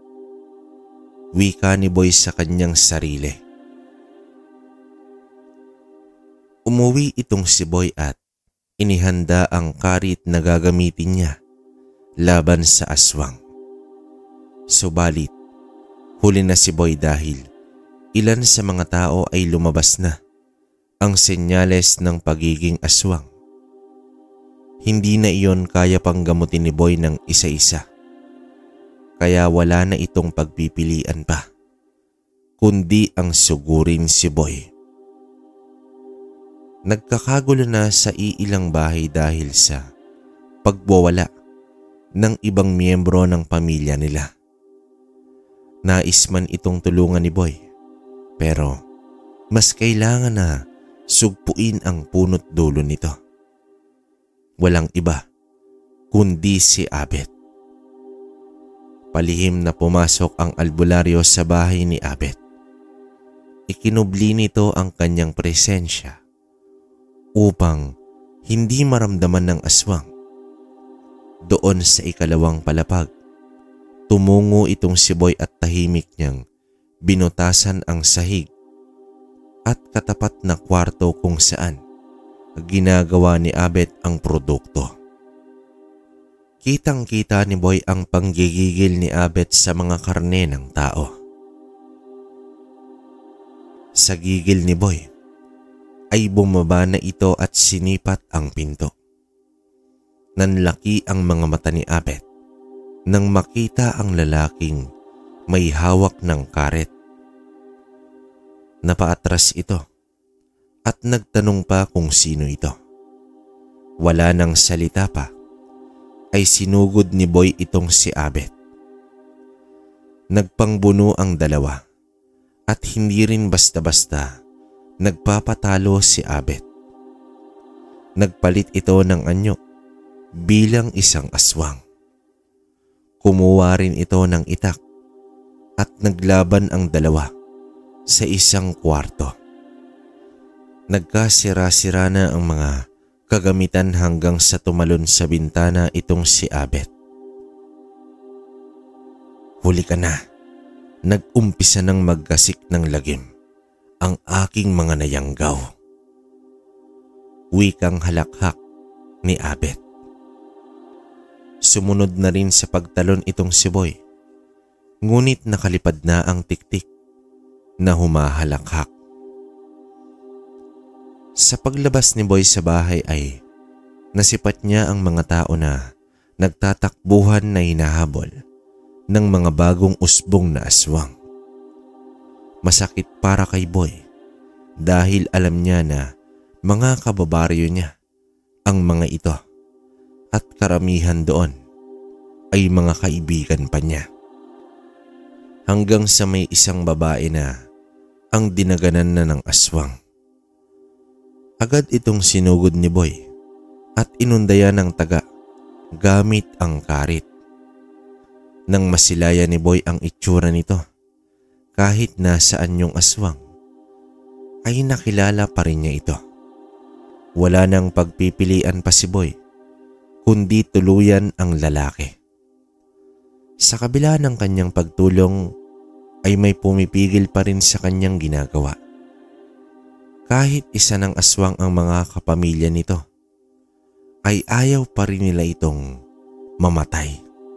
Speaker 1: Wika ni Boy sa kanyang sarili. Umuwi itong si Boy at inihanda ang karit na gagamitin niya laban sa aswang. Subalit, huli na si Boy dahil ilan sa mga tao ay lumabas na ang senyales ng pagiging aswang. Hindi na iyon kaya pang gamutin ni Boy ng isa-isa. Kaya wala na itong pagpipilian pa, kundi ang sugurin si Boy. Nagkakagulo na sa iilang bahay dahil sa pagwawala ng ibang miyembro ng pamilya nila. Nais man itong tulungan ni Boy, pero mas kailangan na sugpuin ang punot dulo nito. Walang iba kundi si Abet. Palihim na pumasok ang albularyo sa bahay ni Abet. Ikinubli nito ang kanyang presensya upang hindi maramdaman ng aswang. Doon sa ikalawang palapag, tumungo itong si Boy at tahimik niyang binutasan ang sahig at katapat na kwarto kung saan ginagawa ni Abet ang produkto. Kitang-kita ni Boy ang panggigigil ni Abet sa mga karne ng tao. Sa gigil ni Boy ay bumaba na ito at sinipat ang pinto. Nanlaki ang mga mata ni Abet nang makita ang lalaking may hawak ng karet. Napaatras ito at nagtanong pa kung sino ito. Wala nang salita pa ay sinugod ni Boy itong si Abet. Nagpangbuno ang dalawa at hindi rin basta-basta nagpapatalo si Abet. Nagpalit ito ng anyo bilang isang aswang. Kumuha rin ito ng itak at naglaban ang dalawa sa isang kwarto. Nagkasira-sira na ang mga kagamitan hanggang sa tumalon sa bintana itong si Abet. Huli ka na. Nag-umpisa ng magkasik ng lagim ang aking mga nayanggaw. Wikang halakhak ni Abet. Sumunod na rin sa pagtalon itong si Boy, ngunit nakalipad na ang tiktik na humahalakhak. Sa paglabas ni Boy sa bahay ay nasipat niya ang mga tao na nagtatakbuhan na hinahabol ng mga bagong usbong na aswang. Masakit para kay Boy dahil alam niya na mga kababaryo niya ang mga ito at karamihan doon ay mga kaibigan pa niya. Hanggang sa may isang babae na ang dinaganan na ng aswang. Agad itong sinugod ni Boy at inundayan ng taga gamit ang karit. Nang masilaya ni Boy ang itsura nito, kahit nasaan yung aswang, ay nakilala pa rin niya ito. Wala nang pagpipilian pa si Boy, kundi tuluyan ang lalaki. Sa kabila ng kanyang pagtulong ay may pumipigil pa rin sa kanyang ginagawa. Kahit isa ng aswang ang mga kapamilya nito, ay ayaw pa rin nila itong mamatay.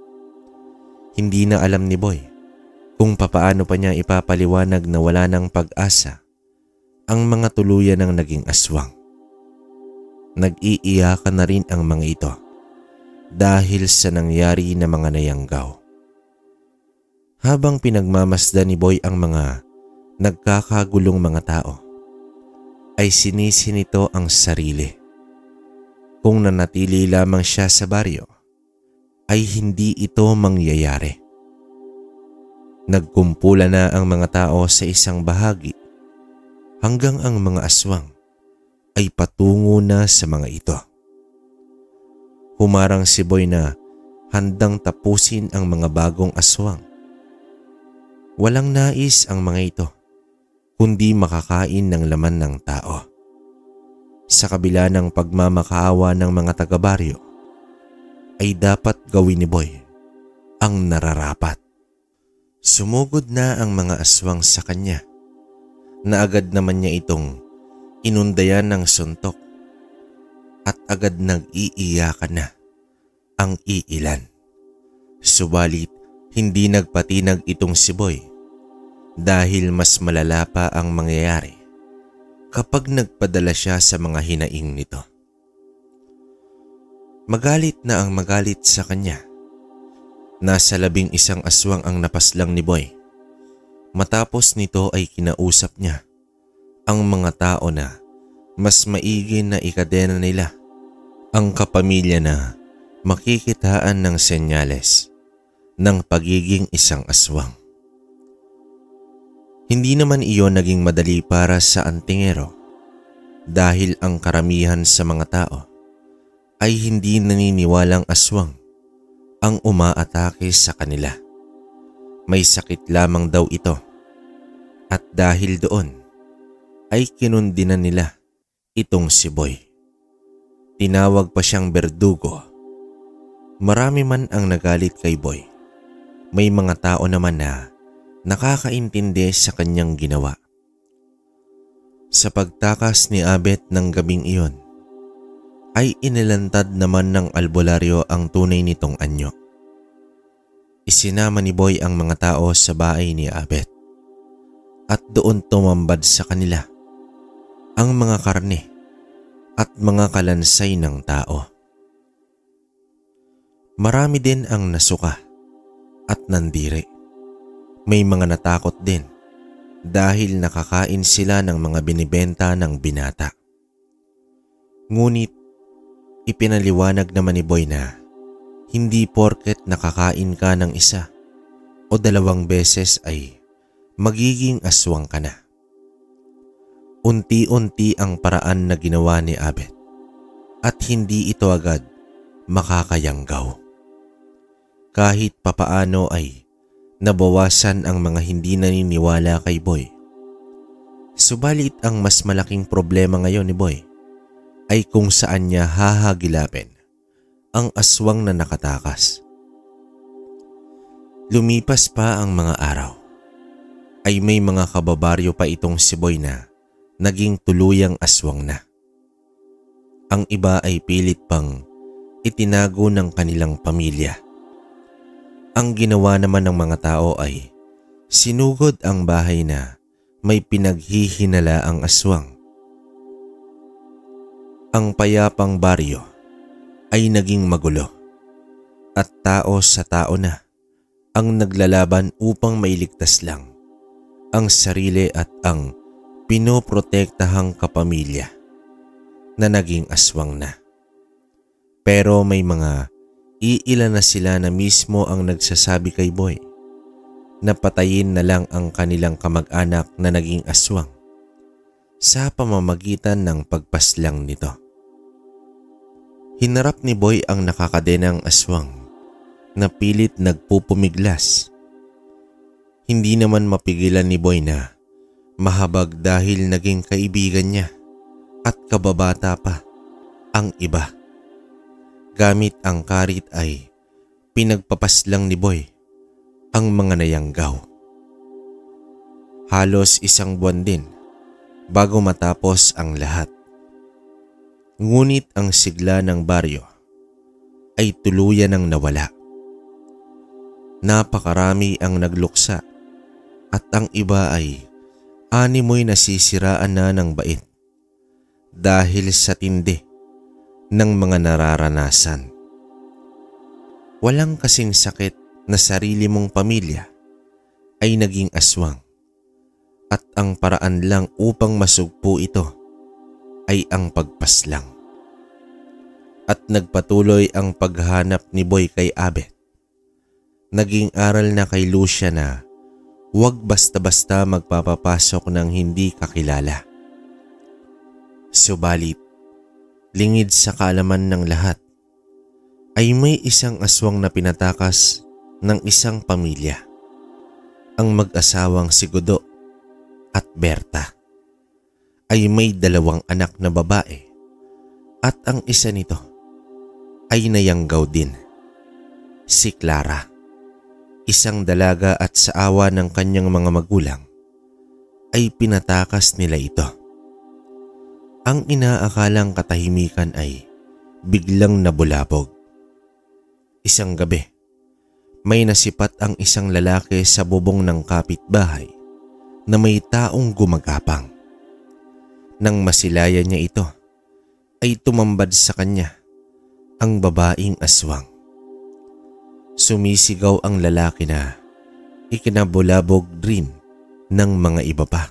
Speaker 1: Hindi na alam ni Boy kung papaano pa niya ipapaliwanag na wala ng pag-asa ang mga tuluyan ng naging aswang. Nag-iiyakan na rin ang mga ito dahil sa nangyari na mga nayanggaw. Habang pinagmamasdan ni Boy ang mga nagkakagulong mga tao, ay sinisi nito ang sarili. Kung nanatili lamang siya sa baryo, ay hindi ito mangyayari. Nagkumpula na ang mga tao sa isang bahagi hanggang ang mga aswang ay patungo na sa mga ito. Humarang si Boy na handang tapusin ang mga bagong aswang. Walang nais ang mga ito kundi makakain ng laman ng tao. Sa kabila ng pagmamakaawa ng mga taga-baryo, ay dapat gawin ni Boy ang nararapat. Sumugod na ang mga aswang sa kanya na agad naman niya itong inundayan ng suntok at agad nag-iiyakan na ang iilan. Subalit hindi nagpatinag itong si Boy dahil mas malala pa ang mangyayari kapag nagpadala siya sa mga hinaing nito. Magalit na ang magalit sa kanya. Nasa 11 aswang ang napaslang ni Boy. Matapos nito ay kinausap niya ang mga tao na mas maigi na ikadena nila ang kapamilya na makikitaan ng senyales ng pagiging isang aswang. Hindi naman iyon naging madali para sa antingero dahil ang karamihan sa mga tao ay hindi naniniwalang aswang ang umaatake sa kanila. May sakit lamang daw ito at dahil doon ay kinundinan nila itong si Boy. Tinawag pa siyang berdugo. Marami man ang nagalit kay Boy, may mga tao naman na nakakaintindi sa kanyang ginawa. Sa pagtakas ni Abet ng gabing iyon, ay inilantad naman ng albularyo ang tunay nitong anyo. Isinama ni Boy ang mga tao sa bahay ni Abet at doon tumambad sa kanila ang mga karne at mga kalansay ng tao. Marami din ang nasuka at nandiri. May mga natakot din dahil nakakain sila ng mga binibenta ng binata. Ngunit ipinaliwanag naman ni Boy na hindi porket nakakain ka ng isa o 2 beses ay magiging aswang ka na. Unti-unti ang paraan na ginawa ni Abet at hindi ito agad makakayanggaw. Kahit papaano ay nabawasan ang mga hindi naniniwala kay Boy. Subalit ang mas malaking problema ngayon ni Boy ay kung saan niya hahagilapin ang aswang na nakatakas. Lumipas pa ang mga araw ay may mga kababaryo pa itong si Boy na naging tuluyang aswang na. Ang iba ay pilit pang itinago ng kanilang pamilya. Ang ginawa naman ng mga tao ay sinugod ang bahay na may pinaghihinala ang aswang. Ang payapang baryo ay naging magulo at tao sa tao na ang naglalaban upang mailigtas lang ang sarili at ang pinoprotektahang kapamilya na naging aswang na. Pero may mga iilan na sila na mismo ang nagsasabi kay Boy na patayin na lang ang kanilang kamag-anak na naging aswang sa pamamagitan ng pagpaslang nito. Hinarap ni Boy ang nakakadenang aswang na pilit nagpupumiglas. Hindi naman mapigilan ni Boy na mahabag dahil naging kaibigan niya at kababata pa ang iba. Gamit ang karit ay pinagpapaslang ni Boy ang mga nayanggaw. Halos 1 buwan din bago matapos ang lahat. Ngunit ang sigla ng baryo ay tuluyan ng nawala. Napakarami ang nagluksa at ang iba ay animoy nasisiraan na ng bait dahil sa tindi ng mga nararanasan. Walang kasing sakit na sarili mong pamilya ay naging aswang at ang paraan lang upang masugpo ito ay ang pagpaslang. At nagpatuloy ang paghanap ni Boy kay Abet. Naging aral na kay Lucia na huwag basta-basta magpapapasok ng hindi kakilala. Subalit, lingid sa kaalaman ng lahat, ay may isang aswang na pinatakas ng isang pamilya. Ang mag-asawang si Godo at Berta ay may 2 anak na babae at ang isa nito ay nayanggaw din. Si Clara, isang dalaga at sa awa ng kanyang mga magulang, ay pinatakas nila ito. Ang inaakalang katahimikan ay biglang nabulabog. Isang gabi, may nasipat ang isang lalaki sa bubong ng kapitbahay na may taong gumagapang. Nang masilayan niya ito, ay tumambad sa kanya ang babaeng aswang. Sumisigaw ang lalaki na ikinabulabog rin ng mga iba pa.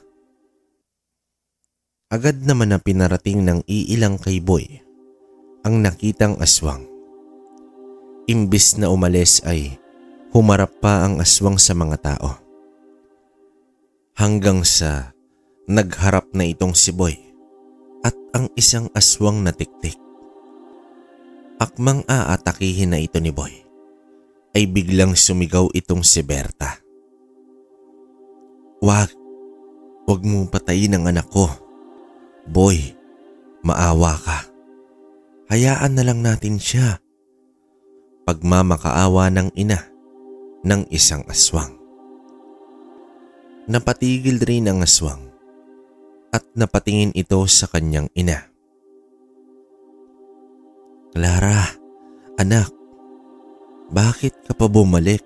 Speaker 1: Agad naman na pinarating ng iilang kay Boy ang nakitang aswang. Imbis na umalis ay humarap pa ang aswang sa mga tao. Hanggang sa nagharap na itong si Boy at ang isang aswang na tiktik. Akmang aatakihin na ito ni Boy, ay biglang sumigaw itong si Berta. Wag mo patayin ang anak ko. Boy, maawa ka. Hayaan na lang natin siya. Pagmamakaawa ng ina ng isang aswang. Napatigil rin ang aswang at napatingin ito sa kanyang ina. Clara, anak, bakit ka pa bumalik?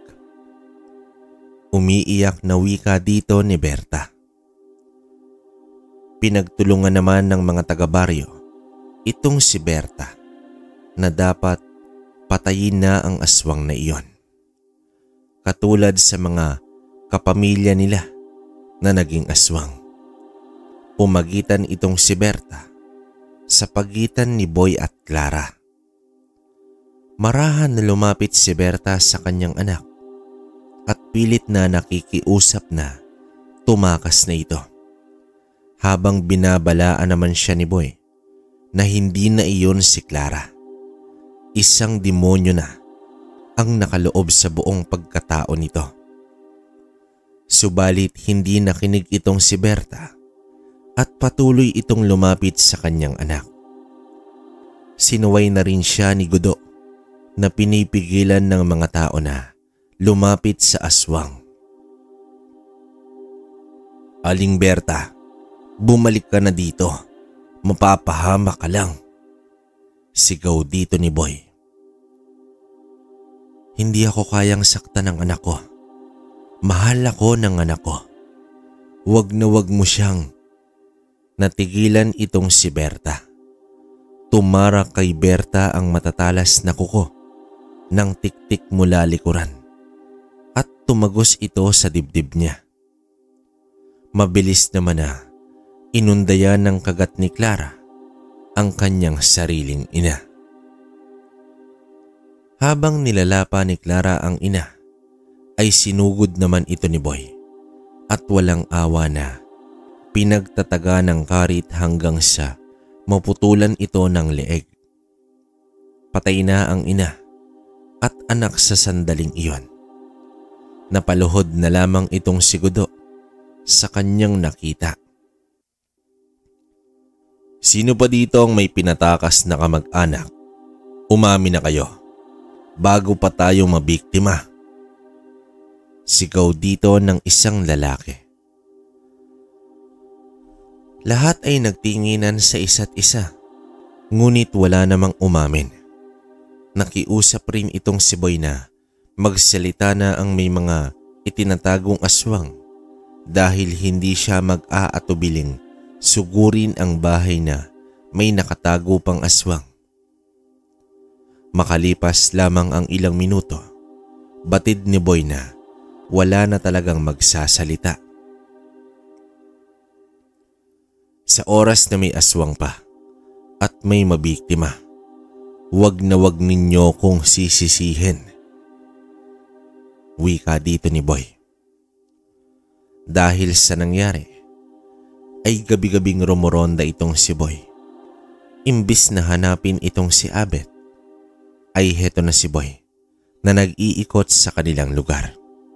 Speaker 1: Umiiyak na wika dito ni Berta. Pinagtulungan naman ng mga taga-baryo itong si Berta na dapat patayin na ang aswang na iyon. Katulad sa mga kapamilya nila na naging aswang. Pumagitan itong si Berta sa pagitan ni Boy at Clara. Marahan na lumapit si Berta sa kanyang anak at pilit na nakikiusap na tumakas na ito. Habang binabalaan naman siya ni Boy na hindi na iyon si Clara. Isang demonyo na ang nakaloob sa buong pagkatao nito. Subalit hindi nakinig itong si Berta at patuloy itong lumapit sa kanyang anak. Sinuway na rin siya ni Godo na pinipigilan ng mga tao na lumapit sa aswang. Aling Berta, bumalik ka na dito. Mapapahama ka lang. Sigaw dito ni Boy. Hindi ako kayang saktan ng anak ko. Mahal ako ng anak ko. Huwag na huwag mo siyang. Natigilan itong si Berta. Tumara kay Berta ang matatalas na kuko ng tiktik mula likuran at tumagos ito sa dibdib niya. Mabilis naman na inundayan ng kagat ni Clara ang kanyang sariling ina. Habang nilalapa ni Clara ang ina, ay sinugod naman ito ni Boy at walang awa na pinagtataga ng karit hanggang sa maputulan ito ng leeg. Patay na ang ina at anak sa sandaling iyon. Napaluhod na lamang itong si Gudo sa kanyang nakita. Sino pa dito ang may pinatakas na kamag-anak? Umami na kayo bago pa tayo mabiktima. Sigaw dito ng isang lalaki. Lahat ay nagtinginan sa isa't isa, ngunit wala namang umamin. Nakiusap rin itong si Boy na magsalita na ang may mga itinatagong aswang dahil hindi siya mag-aatubiling sugurin ang bahay na may nakatago pang aswang. Makalipas lamang ang ilang minuto, batid ni Boy na wala na talagang magsasalita. Sa oras na may aswang pa at may mabiktima, wag na wag ninyo kong sisisihin. Wika dito ni Boy. Dahil sa nangyari, ay gabi-gabing rumoronda itong si Boy. Imbis na hanapin itong si Abet, ay heto na si Boy na nag-iikot sa kanilang lugar.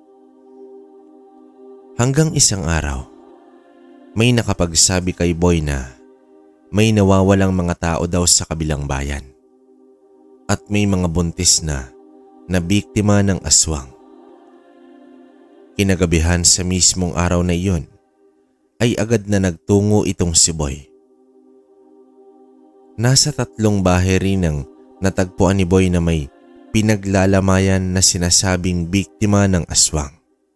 Speaker 1: Hanggang isang araw, may nakapagsabi kay Boy na may nawawalang mga tao daw sa kabilang bayan at may mga buntis na nabiktima ng aswang. Kinagabihan sa mismong araw na iyon ay agad na nagtungo itong si Boy. Nasa 3 bahay rin ang natagpuan ni Boy na may pinaglalamayan na sinasabing biktima ng aswang.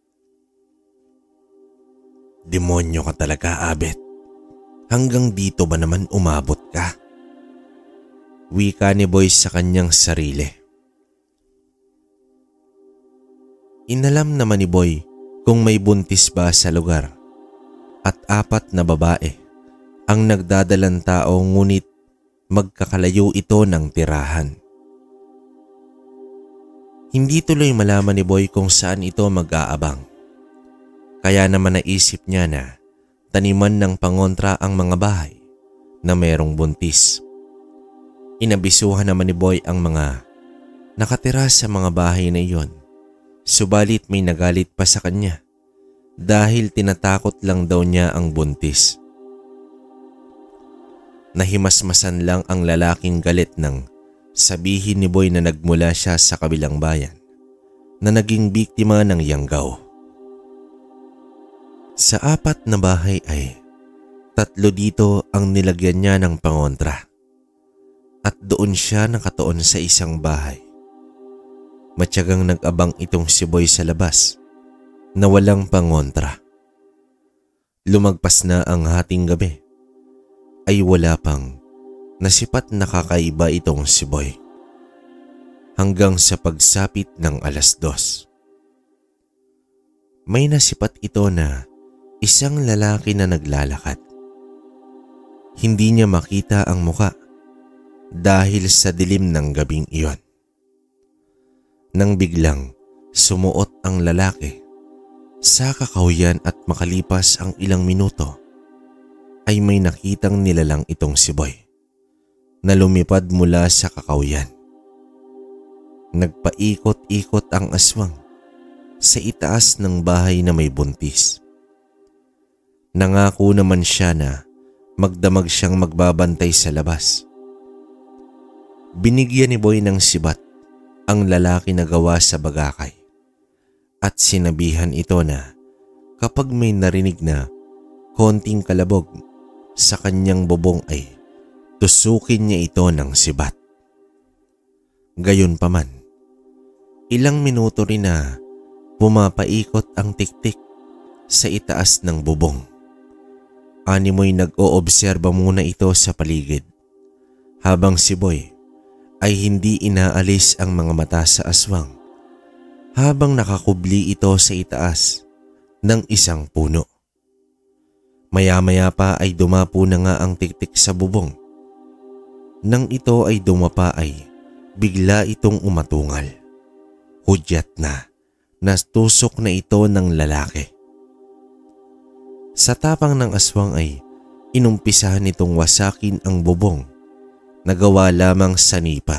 Speaker 1: Demonyo ka talaga, Abet. Hanggang dito ba naman umabot ka? Wika ni Boy sa kanyang sarili. Inalam naman ni Boy kung may buntis ba sa lugar at 4 na babae ang nagdadalang tao ngunit magkakalayo ito ng tirahan. Hindi tuloy malaman ni Boy kung saan ito mag-aabang. Kaya naman naisip niya na taniman ng pangontra ang mga bahay na merong buntis. Inabisuhan naman ni Boy ang mga nakatira sa mga bahay na iyon, subalit may nagalit pa sa kanya dahil tinatakot lang daw niya ang buntis. Nahimasmasan lang ang lalaking galit nang sabihin ni Boy na nagmula siya sa kabilang bayan na naging biktima ng yanggaw. Sa 4 na bahay ay 3 dito ang nilagyan niya ng pangontra at doon siya nakatuon sa isang bahay. Matyagang nag-abang itong si Boy sa labas na walang pangontra. Lumagpas na ang hating gabi ay wala pang nasipat na kakaiba itong si Boy hanggang sa pagsapit ng 2:00. May nasipat ito na isang lalaki na naglalakad. Hindi niya makita ang muka dahil sa dilim ng gabing iyon. Nang biglang sumuot ang lalaki sa kakahuyan at makalipas ang ilang minuto ay may nakitang nilalang itong si Boy na lumipad mula sa kakahuyan. Nagpaikot-ikot ang aswang sa itaas ng bahay na may buntis. Nangako naman siya na magdamag siyang magbabantay sa labas. Binigyan ni Boy ng sibat ang lalaki na gawa sa bagakay at sinabihan ito na kapag may narinig na konting kalabog sa kanyang bubong ay tusukin niya ito ng sibat. Gayunpaman, ilang minuto rin na pumapaikot ang tiktik sa itaas ng bubong. Animoy nag-oobserba muna ito sa paligid habang si Boy ay hindi inaalis ang mga mata sa aswang habang nakakubli ito sa itaas ng isang puno. Maya-maya pa ay dumapo na nga ang tiktik sa bubong. Nang ito ay dumapa ay bigla itong umatungal. Hudyat na nastusok na ito ng lalaki. Sa tapang ng aswang ay inumpisahan nitong wasakin ang bubong na gawa lamang sa nipa.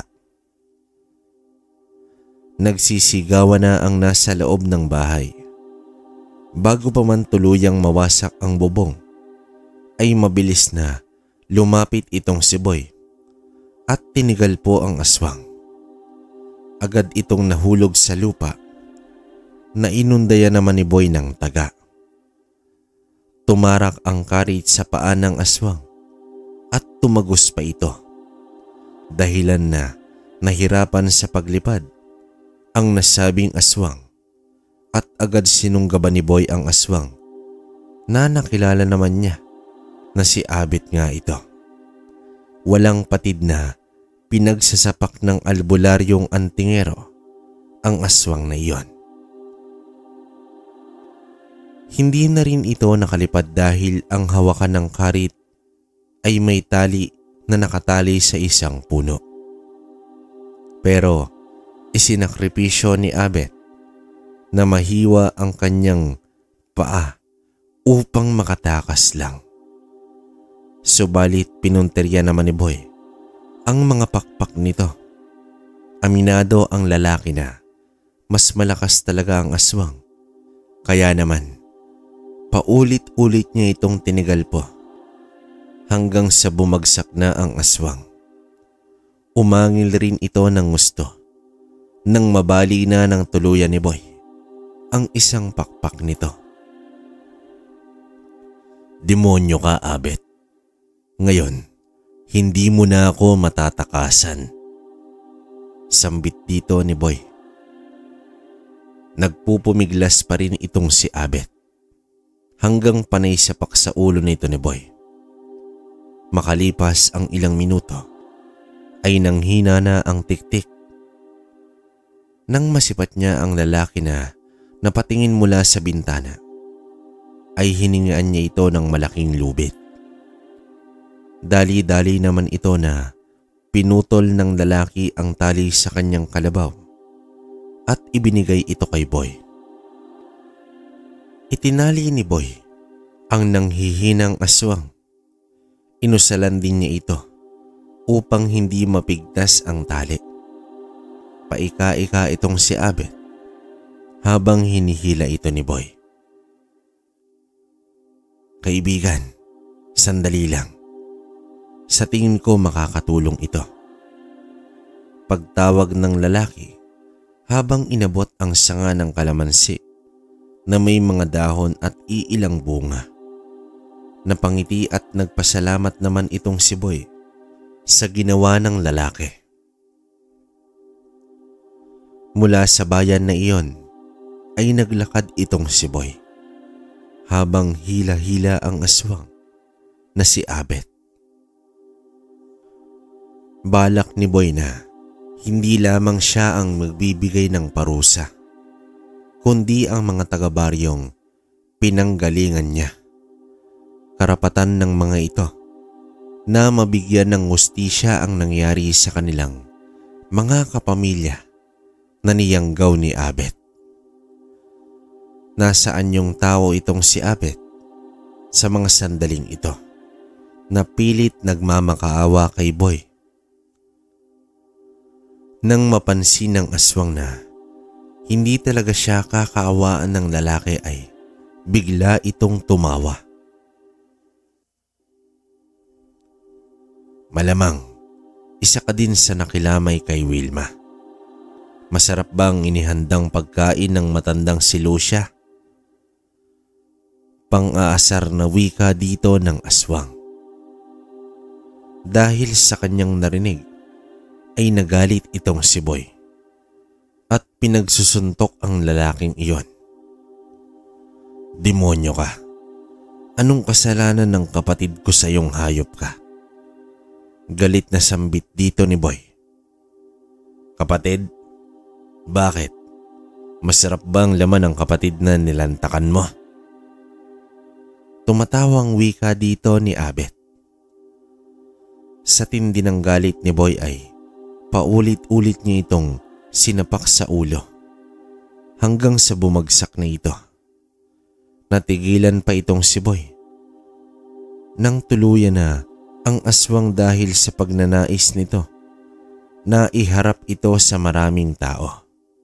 Speaker 1: Nagsisigawan na ang nasa loob ng bahay. Bago pa man tuluyang mawasak ang bubong, ay mabilis na lumapit itong si Boy at tinigal po ang aswang. Agad itong nahulog sa lupa na inundayan naman ni Boy ng taga. Tumarak ang karit sa paa ng aswang at tumagos pa ito. Dahilan na nahirapan sa paglipad ang nasabing aswang at agad sinunggaban ni Boy ang aswang na nakilala naman niya na si Abet nga ito. Walang patid na pinagsasapak ng albularyong antingero ang aswang na iyon. Hindi na rin ito nakalipad dahil ang hawakan ng karit ay may tali na nakatali sa isang puno. Pero isinakripisyo ni Abet na mahiwa ang kanyang paa upang makatakas lang. Subalit pinunterya naman ni Boy ang mga pakpak nito. Aminado ang lalaki na mas malakas talaga ang aswang. Kaya naman paulit-ulit niya itong tinigal po hanggang sa bumagsak na ang aswang. Umangil rin ito ng gusto nang mabali na ng tuluyan ni Boy ang isang pakpak nito. Demonyo ka, Abet. Ngayon, hindi mo na ako matatakasan. Sambit dito ni Boy. Nagpupumiglas pa rin itong si Abet hanggang panay sapak sa ulo nito ni Boy. Makalipas ang ilang minuto ay nanghina na ang tiktik. Nang masipat niya ang lalaki na napatingin mula sa bintana, ay hiningaan niya ito ng malaking lubid. Dali-dali naman ito na pinutol ng lalaki ang tali sa kanyang kalabaw at ibinigay ito kay Boy. Itinali ni Boy ang nanghihinang aswang. Inusalan din niya ito upang hindi mapigtas ang tali. Paika-ika itong si Abet habang hinihila ito ni Boy. Kaibigan, sandali lang. Sa tingin ko makakatulong ito. Pagtawag ng lalaki habang inabot ang sanga ng kalamansi na may mga dahon at iilang bunga. Napangiti at nagpasalamat naman itong si Boy sa ginawa ng lalaki. Mula sa bayan na iyon ay naglakad itong si Boy habang hila-hila ang aswang na si Abet. Balak ni Boy na hindi lamang siya ang magbibigay ng parusa, kundi ang mga taga-baryong pinanggalingan niya. Karapatan ng mga ito na mabigyan ng hustisya ang nangyari sa kanilang mga kapamilya na niyanggaw ni Abet. Nasaan yung tao itong si Abet sa mga sandaling ito na pilit nagmamakaawa kay Boy? Nang mapansin ng aswang na hindi talaga siya kakaawaan ng lalaki ay bigla itong tumawa. Malamang isa ka din sa nakilamay kay Wilma. Masarap bang inihandang pagkain ng matandang si Lucia? Pang-aasar na wika dito ng aswang. Dahil sa kanyang narinig ay nagalit itong si Boy at pinagsusuntok ang lalaking iyon. Demonyo ka. Anong kasalanan ng kapatid ko sa iyong hayop ka? Galit na sambit dito ni Boy. Kapatid? Bakit? Masarap bang laman ng kapatid na nilantakan mo? Tumatawang wika dito ni Abet. Sa tindi ng galit ni Boy ay paulit-ulit niya itong sinapak sa ulo hanggang sa bumagsak na ito. natigilan pa itong si Boy. Nang tuluyan na ang aswang dahil sa pagnanais nito na iharap ito sa maraming tao.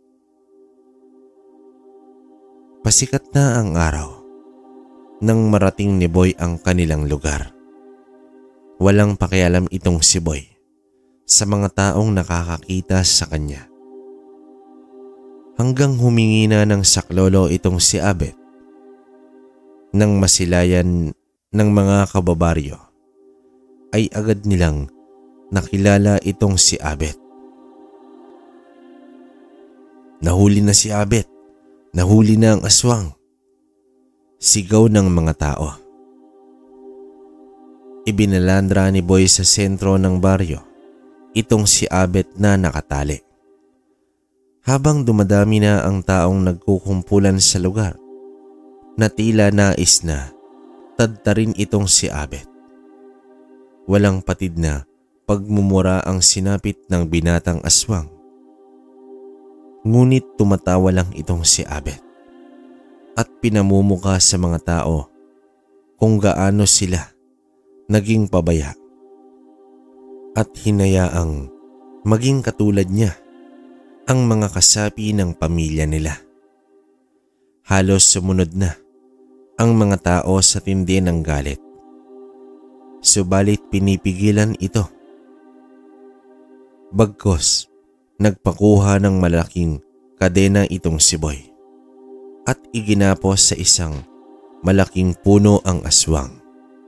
Speaker 1: Pasikat na ang araw nang marating ni Boy ang kanilang lugar. Walang pakialam itong si Boy sa mga taong nakakakita sa kanya. Hanggang humingi na ng saklolo itong si Abet. Nang masilayan ng mga kababaryo ay agad nilang nakilala itong si Abet. Nahuli na si Abet, nahuli na ang aswang. Sigaw ng mga tao. Ibinalandra ni Boy sa sentro ng baryo itong si Abet na nakatali. Habang dumadami na ang taong nagkukumpulan sa lugar na tila nais na tadtarin itong si Abet. Walang patid na pagmumura ang sinapit ng binatang aswang. Ngunit tumatawa lang itong si Abet at pinamumuka sa mga tao kung gaano sila naging pabaya at hinayaang maging katulad niya ang mga kasapi ng pamilya nila. Halos sumunod na ang mga tao sa tindi ng galit. Subalit pinipigilan ito. Bagkus, nagpakuha ng malaking kadena itong si Boy at iginapos sa isang malaking puno ang aswang.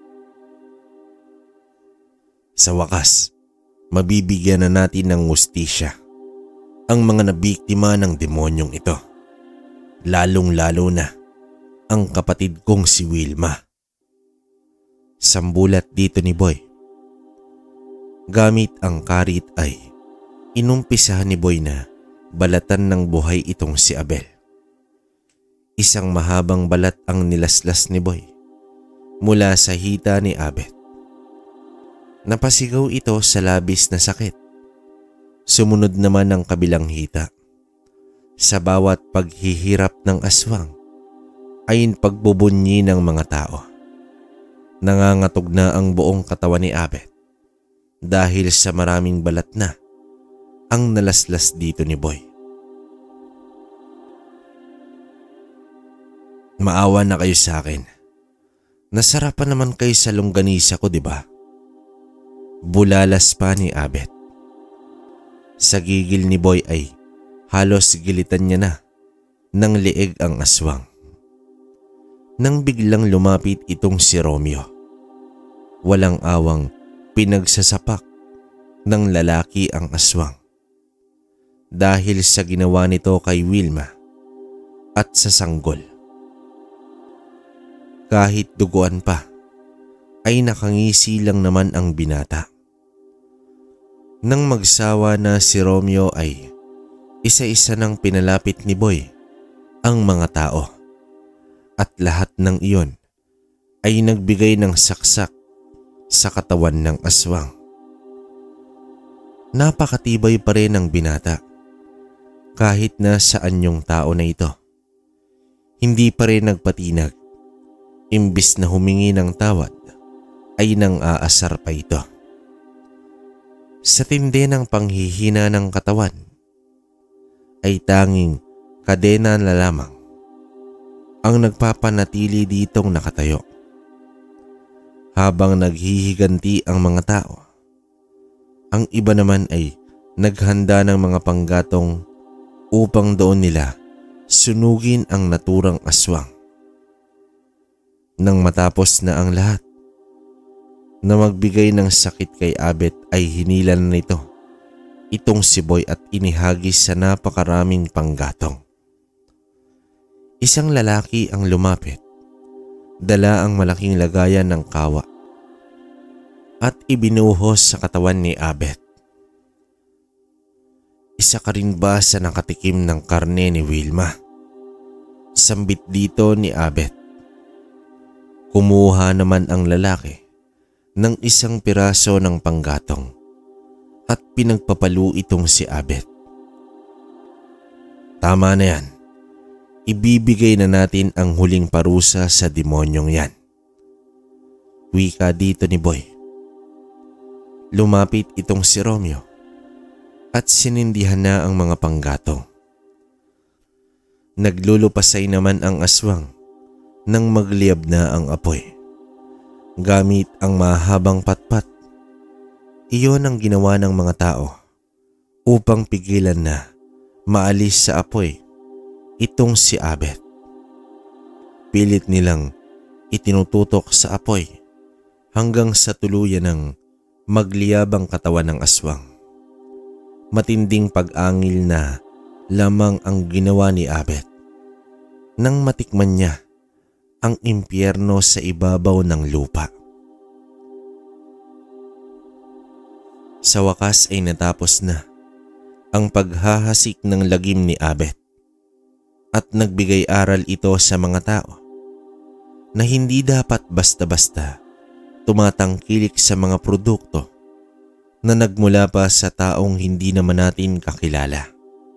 Speaker 1: Sa wakas, mabibigyan na natin ng hustisya ang mga nabiktima ng demonyong ito. Lalong-lalo na ang kapatid kong si Wilma. Sambulat dito ni Boy. Gamit ang karit ay inumpisahan ni Boy na balatan ng buhay itong si Abel. Isang mahabang balat ang nilaslas ni Boy mula sa hita ni Abet. Napasigaw ito sa labis na sakit. Sumunod naman ang kabilang hita. Sa bawat paghihirap ng aswang ay pagbubunyi ng mga tao. Nangangatog na ang buong katawan ni Abet dahil sa maraming balat na ang nalaslas dito ni Boy. Maawa na kayo sa akin. Nasarapan naman kayo sa longganisa ko, di ba? Bulalas pa ni Abet. Sa gigil ni Boy ay halos gilitan niya na ng lieg ang aswang. Nang biglang lumapit itong si Romeo, walang awang pinagsasapak ng lalaki ang aswang dahil sa ginawa nito kay Wilma at sa sanggol. Kahit duguan pa ay nakangisi lang naman ang binata. Nang magsawa na si Romeo ay isa-isa nang pinalapit ni Boy ang mga tao at lahat ng iyon ay nagbigay ng saksak sa katawan ng aswang. Napakatibay pa rin ang binata kahit na saan yung tao na ito. Hindi pa rin nagpatinag. Imbis na humingi ng tawad ay nang aasar pa ito. Sa tindi ng panghihina ng katawan ay tanging kadena na lamang ang nagpapanatili ditong nakatayo. Habang naghihiganti ang mga tao, ang iba naman ay naghanda ng mga panggatong upang doon nila sunugin ang naturang aswang. Nang matapos na ang lahat, na magbigay ng sakit kay Abet ay hinilan na nito itong si Boy at inihagis sa napakaraming panggatong. Isang lalaki ang lumapit, dala ang malaking lagayan ng kawa at ibinuhos sa katawan ni Abet. Isa ka rin ba sa nakatikim ng karne ni Wilma? Sambit dito ni Abet. Kumuha naman ang lalaki ng isang piraso ng panggatong at pinagpapalo itong si Abet. Tama na yan. ibibigay na natin ang huling parusa sa demonyong yan. Wika dito ni Boy. Lumapit itong si Romeo at sinindihan na ang mga panggatong. Naglulupasay naman ang aswang nang magliyab na ang apoy. Gamit ang mahabang patpat, iyon ang ginawa ng mga tao upang pigilan na maalis sa apoy itong si Abet. Pilit nilang itinututok sa apoy hanggang sa tuluyan ng magliyab ang katawan ng aswang. Matinding pag-angil na lamang ang ginawa ni Abet nang matikman niya ang impyerno sa ibabaw ng lupa. Sa wakas ay natapos na ang paghahasik ng lagim ni Abet at nagbigay aral ito sa mga tao na hindi dapat basta-basta tumatangkilik sa mga produkto na nagmula pa sa taong hindi naman natin kakilala.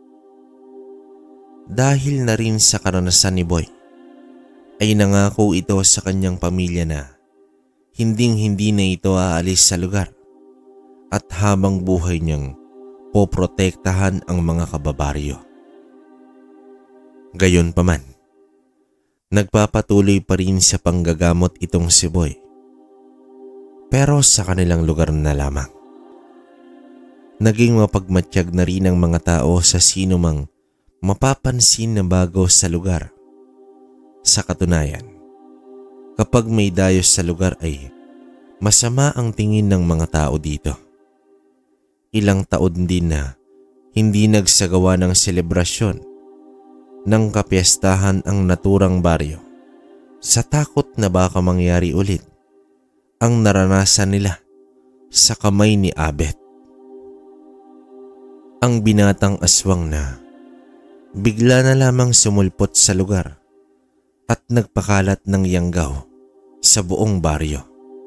Speaker 1: Dahil na rin sa karanasan ni Boy, ay nangako ito sa kanyang pamilya na hinding-hindi na ito aalis sa lugar at habang buhay niyang poprotektahan ang mga kababaryo. Gayunpaman, nagpapatuloy pa rin sa panggagamot itong si Boy, pero sa kanilang lugar na lamang. Naging mapagmatsyag na rin ang mga tao sa sino mang mapapansin na bago sa lugar. Sa katunayan, kapag may dayos sa lugar ay masama ang tingin ng mga tao dito. Ilang taon din na hindi nagsagawa ng selebrasyon ng kapiyastahan ang naturang baryo sa takot na baka mangyari ulit ang naranasan nila sa kamay ni Abet. Ang binatang aswang na bigla na lamang sumulpot sa lugar at nagpakalat ng yanggaw sa buong baryo.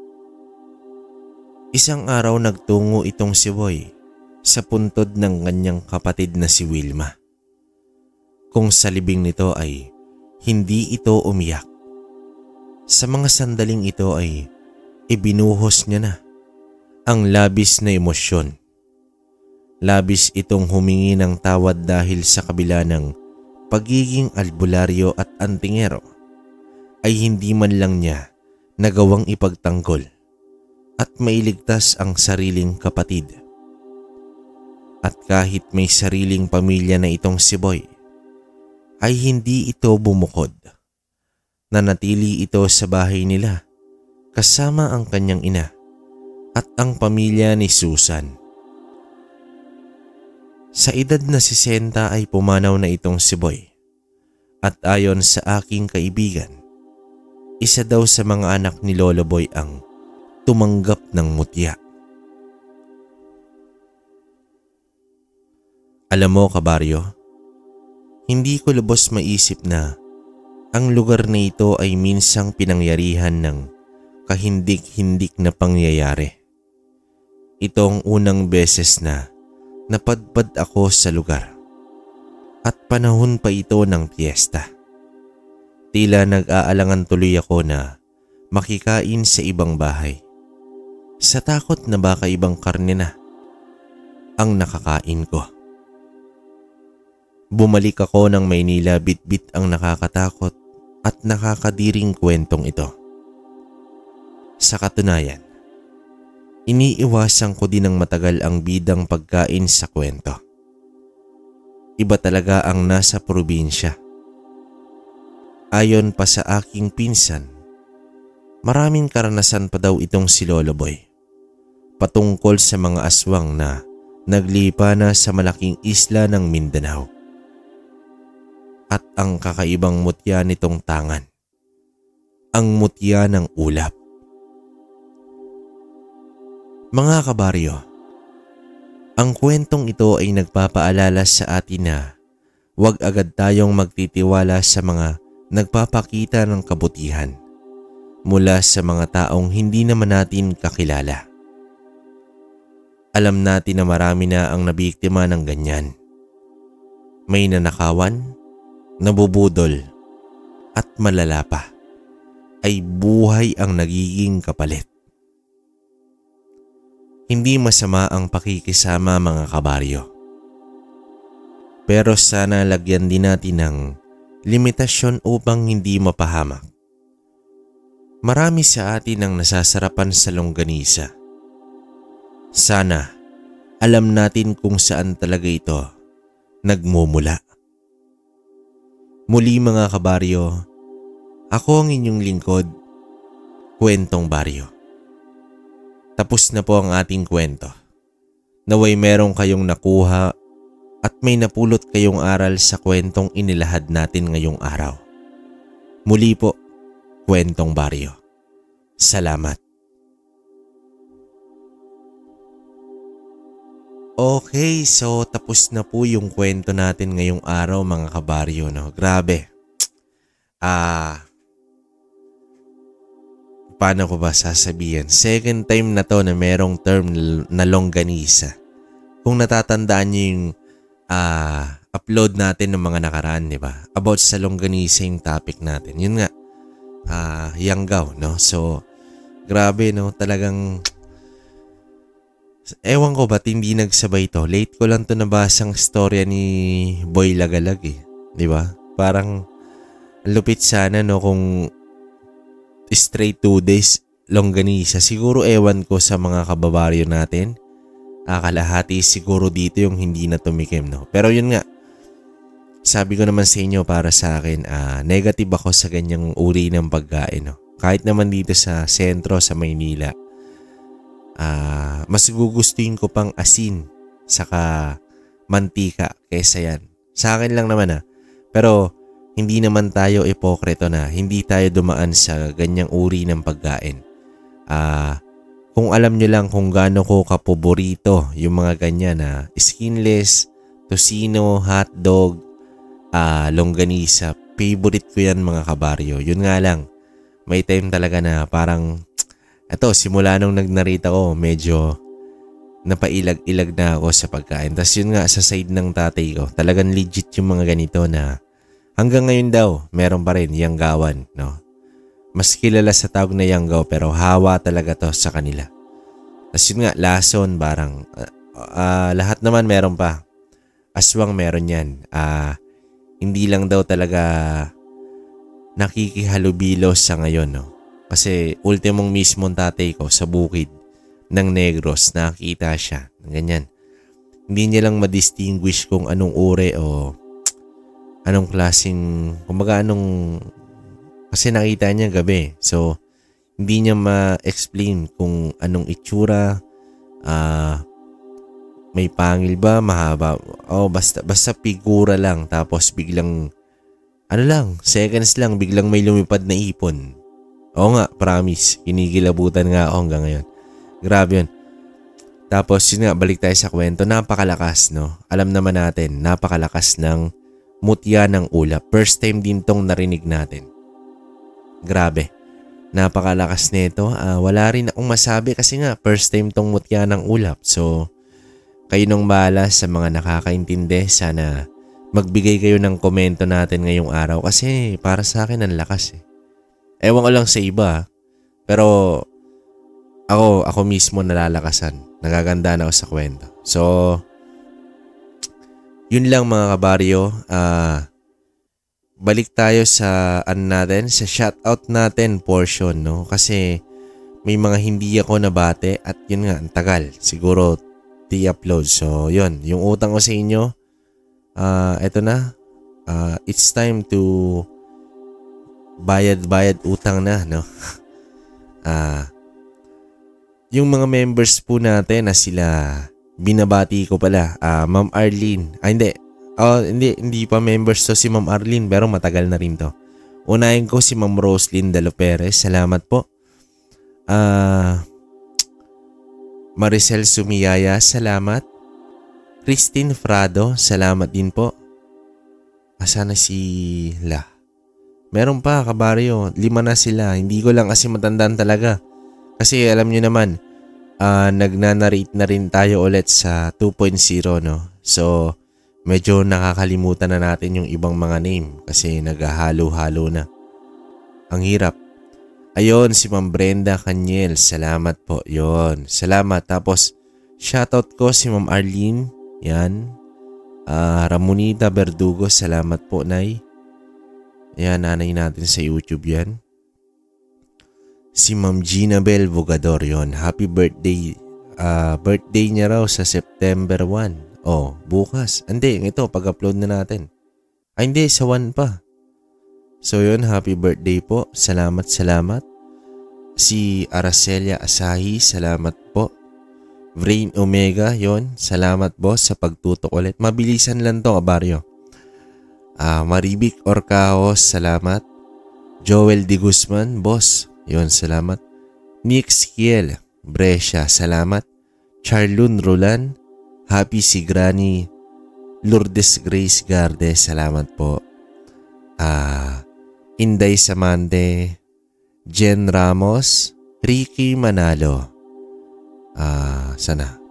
Speaker 1: Isang araw nagtungo itong si Boy sa puntod ng kanyang kapatid na si Wilma. Kung sa libing nito ay hindi ito umiyak. Sa mga sandaling ito ay ibinuhos niya na ang labis na emosyon. Labis itong humingi ng tawad dahil sa kabila ng pagiging albularyo at antingero ay hindi man lang niya nagawang ipagtanggol at mailigtas ang sariling kapatid. At kahit may sariling pamilya na itong si Boy, ay hindi ito bumukod. Nanatili ito sa bahay nila kasama ang kanyang ina at ang pamilya ni Susan. Sa edad na 60 ay pumanaw na itong si Boy at ayon sa aking kaibigan, isa daw sa mga anak ni Lolo Boy ang tumanggap ng mutya. Alam mo kabaryo, hindi ko lubos maisip na ang lugar na ito ay minsang pinangyarihan ng kahindik-hindik na pangyayari. Ito ang unang beses na napadpad ako sa lugar at panahon pa ito ng piyesta. Tila nag-aalangan tuloy ako na makikain sa ibang bahay sa takot na baka ibang karne na ang nakakain ko. Bumalik ako ng Maynila bitbit ang nakakatakot at nakakadiring kwentong ito. Sa katunayan, iniiwasan ko din ng matagal ang bidang pagkain sa kwento. Iba talaga ang nasa probinsya. Ayon pa sa aking pinsan, maraming karanasan pa daw itong si Lolo Boy patungkol sa mga aswang na naglipa na sa malaking isla ng Mindanao. At ang kakaibang mutya nitong tangan, ang mutya ng ulap. Mga kabaryo, ang kwentong ito ay nagpapaalala sa atin na huwag agad tayong magtitiwala sa mga nagpapakita ng kabutihan mula sa mga taong hindi naman natin kakilala. Alam natin na marami na ang nabiktima ng ganyan. May nanakawan, nabubudol at malala pa ay buhay ang nagiging kapalit. Hindi masama ang pakikisama mga kabaryo. Pero sana lagyan din natin ng limitasyon upang hindi mapahamak. Marami sa atin ang nasasarapan sa longganisa. Sana alam natin kung saan talaga ito nagmumula. Muli mga kabaryo, ako ang inyong lingkod, Kwentong Baryo. Tapos na po ang ating kwento. Naway merong kayong nakuha at may napulot kayong aral sa kwentong inilahad natin ngayong araw. Muli po, Kwentong Baryo. Salamat. Okay, so tapos na po yung kwento natin ngayong araw mga kabaryo, no? Grabe. Paano ko ba sasabihin? Second time na to na merong term na longganisa. Kung natatandaan niyo yung upload natin ng mga nakaraan, di ba? About sa longganisa yung topic natin. Yun nga, Yanggaw, no? So, grabe, no? Talagang, ewan ko ba't hindi nagsabay to. Late ko lang to nabasang storya ni Boy Lagalag eh. Di ba? Parang, lupit sana, no? Kung straight 2 days longganisa. Siguro ewan ko sa mga kababaryo natin. Kalahati siguro dito yung hindi na tumikim, no? Pero yun nga, sabi ko naman sa inyo para sa akin, negative ako sa ganyang uri ng pagkain, no? Kahit naman dito sa sentro, sa Maynila, mas gugustuhin ko pang asin saka mantika kaysa yan. Sa akin lang naman Pero hindi naman tayo ipokrito na hindi tayo dumaan sa ganyang uri ng pagkain. Kung alam nyo lang kung gaano ko kapaborito yung mga ganyan na skinless, tocino, hotdog, longganisa, favorite ko yan mga kabaryo. Yun nga lang, may time talaga na parang, simula nung nagnarita ko, medyo napailag-ilag na ako sa pagkain. Tapos yun nga, sa side ng tatay ko, talagang legit yung mga ganito na hanggang ngayon daw, meron pa rin, Yanggawan, no? Mas kilala sa tawag na Yanggaw pero hawa talaga to sa kanila. Tapos yun nga, lason, barang, lahat naman meron pa. Aswang meron yan. Hindi lang daw talaga nakikihalubilo sa ngayon, no? Kasi ultimong mismong tatay ko sa bukid ng Negros, nakita siya. Ganyan. Hindi niya lang ma-distinguish kung anong uri o anong klaseng, kumbaga kasi nakita niya gabi. So, hindi niya ma-explain kung anong itsura, may pangil ba, mahaba. Basta figura lang. Tapos biglang, seconds lang, biglang may lumipad na ipon. Oo nga, promise. Kinikilabutan nga ako hanggang ngayon. Grabe yun. Tapos yun nga, balik tayo sa kwento. Napakalakas, no? Alam naman natin, napakalakas ng mutya ng ulap. First time din tong narinig natin. Grabe. Napakalakas nito. Wala rin akong masabi kasi nga, first time tong mutya ng ulap. So, kayo nung bahala sa mga nakakaintindi. Sana magbigay kayo ng komento natin ngayong araw. Kasi para sa akin, ang lakas eh. Ewan ko lang sa iba. Pero ako mismo nalalakasan. Nagaganda na ako sa kwento. So, yun lang mga kabaryo. Balik tayo sa sa shoutout natin portion, no? Kasi may mga hindi ako nabate at yun nga, ang tagal. Siguro i-upload. So, yun. Yung utang ko sa inyo, eto na. It's time to bayad utang na, no? Yung mga members po natin na sila, binabati ko pala. Ma'am Arlene. Hindi pa members to si Ma'am Arlene pero matagal na rin to. Unahin ko si Ma'am Roslyn Dalo Perez. Salamat po. Maricel Sumiyaya, salamat. Christine Frado, salamat din po. Sana sila? Meron pa kabaryo, 5 na sila. Hindi ko lang kasi matandaan talaga. Kasi alam nyo naman, nagnanarrate na rin tayo ulit sa 2.0, no? So, medyo nakakalimutan na natin yung ibang mga name kasi naghahalo-halo na. Ang hirap. Ayun, si Ma'am Brenda Canyel. Salamat po. Yon. Salamat. Tapos, shoutout ko si Ma'am Arlene. Yan. Ramonita Verdugo. Salamat po, Nay. Yan, nanay natin sa YouTube yan. Si Ma'am Gina Bel Bogador. Yon. Happy birthday. Birthday niya raw sa September 1. Oh, bukas. Hindi, ito, pag-upload na natin. Ay, hindi, sa 1 pa. So yun, happy birthday po. Salamat. Si Aracelia Asahi, salamat po. Vrain Omega, yon. Salamat boss sa pagtutok ulit. Mabilisan lang to, kabaryo. Maribik Orcaos, salamat. Joel Di Guzman, boss. Yon, salamat. Nix Kiel, Brescia, salamat. Charlun Roland, Happy Sigrani, Lourdes Grace Garde, salamat po. Inday Samande, Jen Ramos, Ricky Manalo. Sana.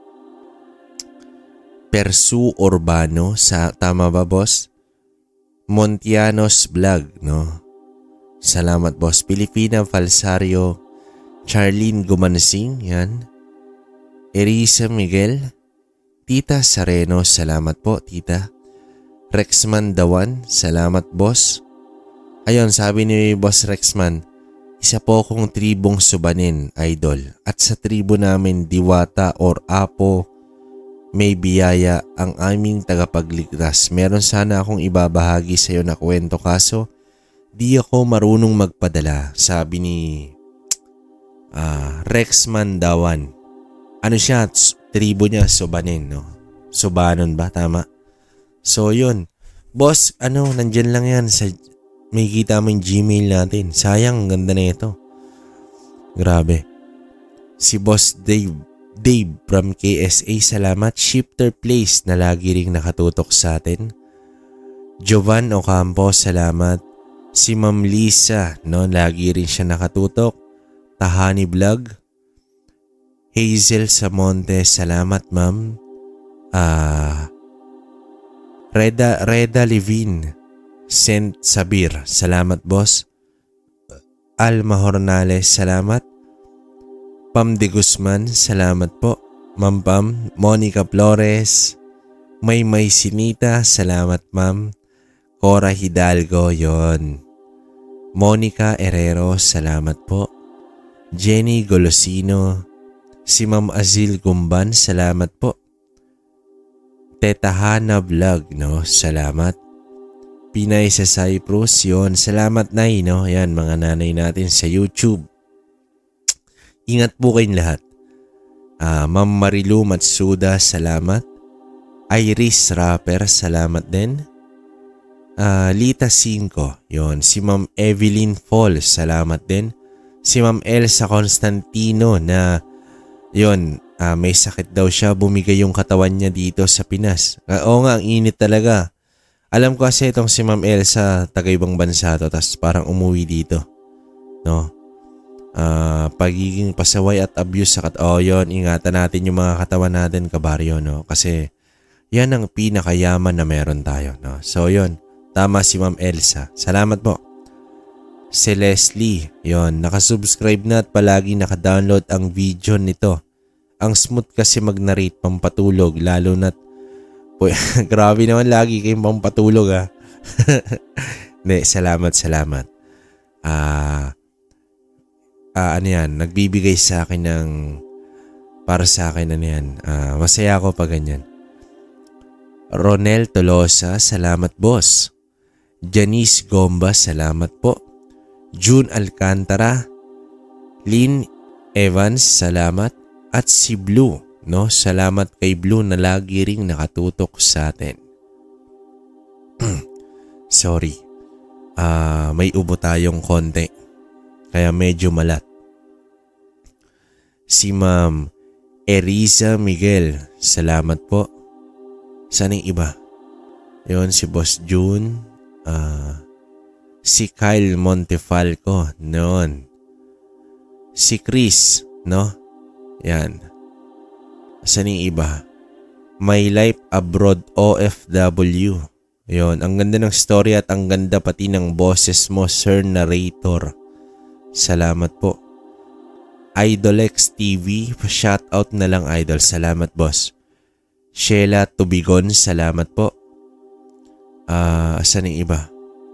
Speaker 1: Persu Urbano, tama ba boss? Montianos Vlog, no? Salamat boss. Pilipina Falsario, Charlene Gumansing, yan. Erisa Miguel, Tita Sareno, salamat po, Tita. Rexman Dawan, salamat boss. Ayun, sabi ni Boss Rexman, isa po akong tribong Subanin, idol. At sa tribo namin, Diwata or Apo, may biyaya ang aming tagapagligtas. Meron sana akong ibabahagi sa iyo na kwento kaso di ako marunong magpadala, sabi ni Rexman Dawan. Ano siya? Tribo niya, Subanin, no? Subanon ba? Tama? So yun. Boss, nandyan lang yan sa... May kita mo yung Gmail natin. Sayang, ganda na ito. Grabe. Si Boss Dave from KSA, salamat. Shifter Place na lagi ring nakatutok sa atin. Jovan Ocampo, salamat. Si Ma'am Lisa, no, lagi rin siya nakatutok. Tahani Vlog. Hazel Samonte, salamat ma'am. Reda Levine. Saint Sabir, salamat boss. Alma Hornales, salamat. Pam de Guzman, salamat po. Ma'am Pam. Monica Flores, May Sinita, salamat ma'am. Cora Hidalgo, yon. Monica Herrero, salamat po. Jenny Golosino. Si Ma'am Azil Gumban, salamat po. Teta Hana Vlog, no, salamat. Pinay sa Cyprus, yon. Salamat Nay, no? Yan, mga nanay natin sa YouTube. Ingat po kayong lahat. Ma'am Marilu Matsuda, salamat. Iris Rapper, salamat din. Lita 5, yon. Si Ma'am Evelyn Fall, salamat din. Si Ma'am Elsa Constantino na, yon, may sakit daw siya. Bumigay yung katawan niya dito sa Pinas. Oo nga, ang init talaga. Alam ko kasi itong si Ma'am Elsa, taga-ibang bansa to, tapos parang umuwi dito. No? Pagiging pasaway at abuse sa yun, ingatan natin yung mga katawan natin, kabaryo, no? Kasi yan ang pinakayaman na meron tayo, no? So yun, tama si Ma'am Elsa. Salamat po. Si Leslie, yun, nakasubscribe na at palagi nakadownload ang video nito. Ang smooth kasi mag-narrate, pampatulog, lalo na't grabe naman lagi kayong pampatulog ha. Hindi, salamat. Ano yan, nagbibigay sa akin ng, para sa akin, ano yan, masaya ako pag ganyan. Ronel Tolosa, salamat boss. Janice Gomba, salamat po. June Alcantara, Lynn Evans, salamat. At si Blue, no? Salamat kay Blue na lagi ring nakatutok sa atin. Sorry. May ubo tayong konti. Kaya medyo malat. Si Ma'am Eriza Miguel, salamat po. Saan yung iba? Yun, si Boss June. Si Kyle Montefalco, noon. Si Chris, no? Yan. Saan yung iba? My Life Abroad OFW. Yun, ang ganda ng story at ang ganda pati ng boses mo, Sir Narrator. Salamat po. Idolex TV, shoutout na lang idol. Salamat boss. Sheila Tubigon, salamat po. Asan yung iba?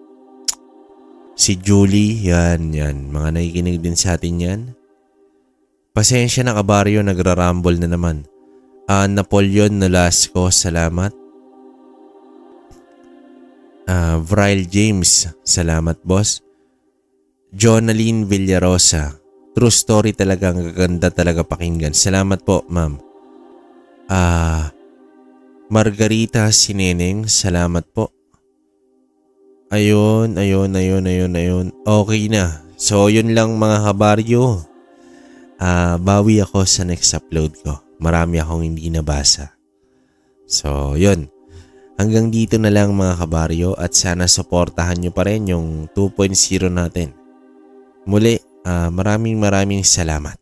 Speaker 1: Si Julie, yan. Mga nakikinig din sa atin yan. Pasensya na kabaryo, nagrarumble na naman. Napoleon Nolasco, salamat. Vryle James, salamat boss. Jonaline Villarosa, true story talaga, ang ganda talaga pakinggan. Salamat po ma'am. Margarita Sineneng, salamat po. Ayun. Okay na. So yun lang mga kabaryo. Bawi ako sa next upload ko. Marami akong hindi nabasa. So yun. Hanggang dito na lang mga kabaryo at sana suportahan nyo pa rin yung 2.0 natin. Muli, maraming salamat.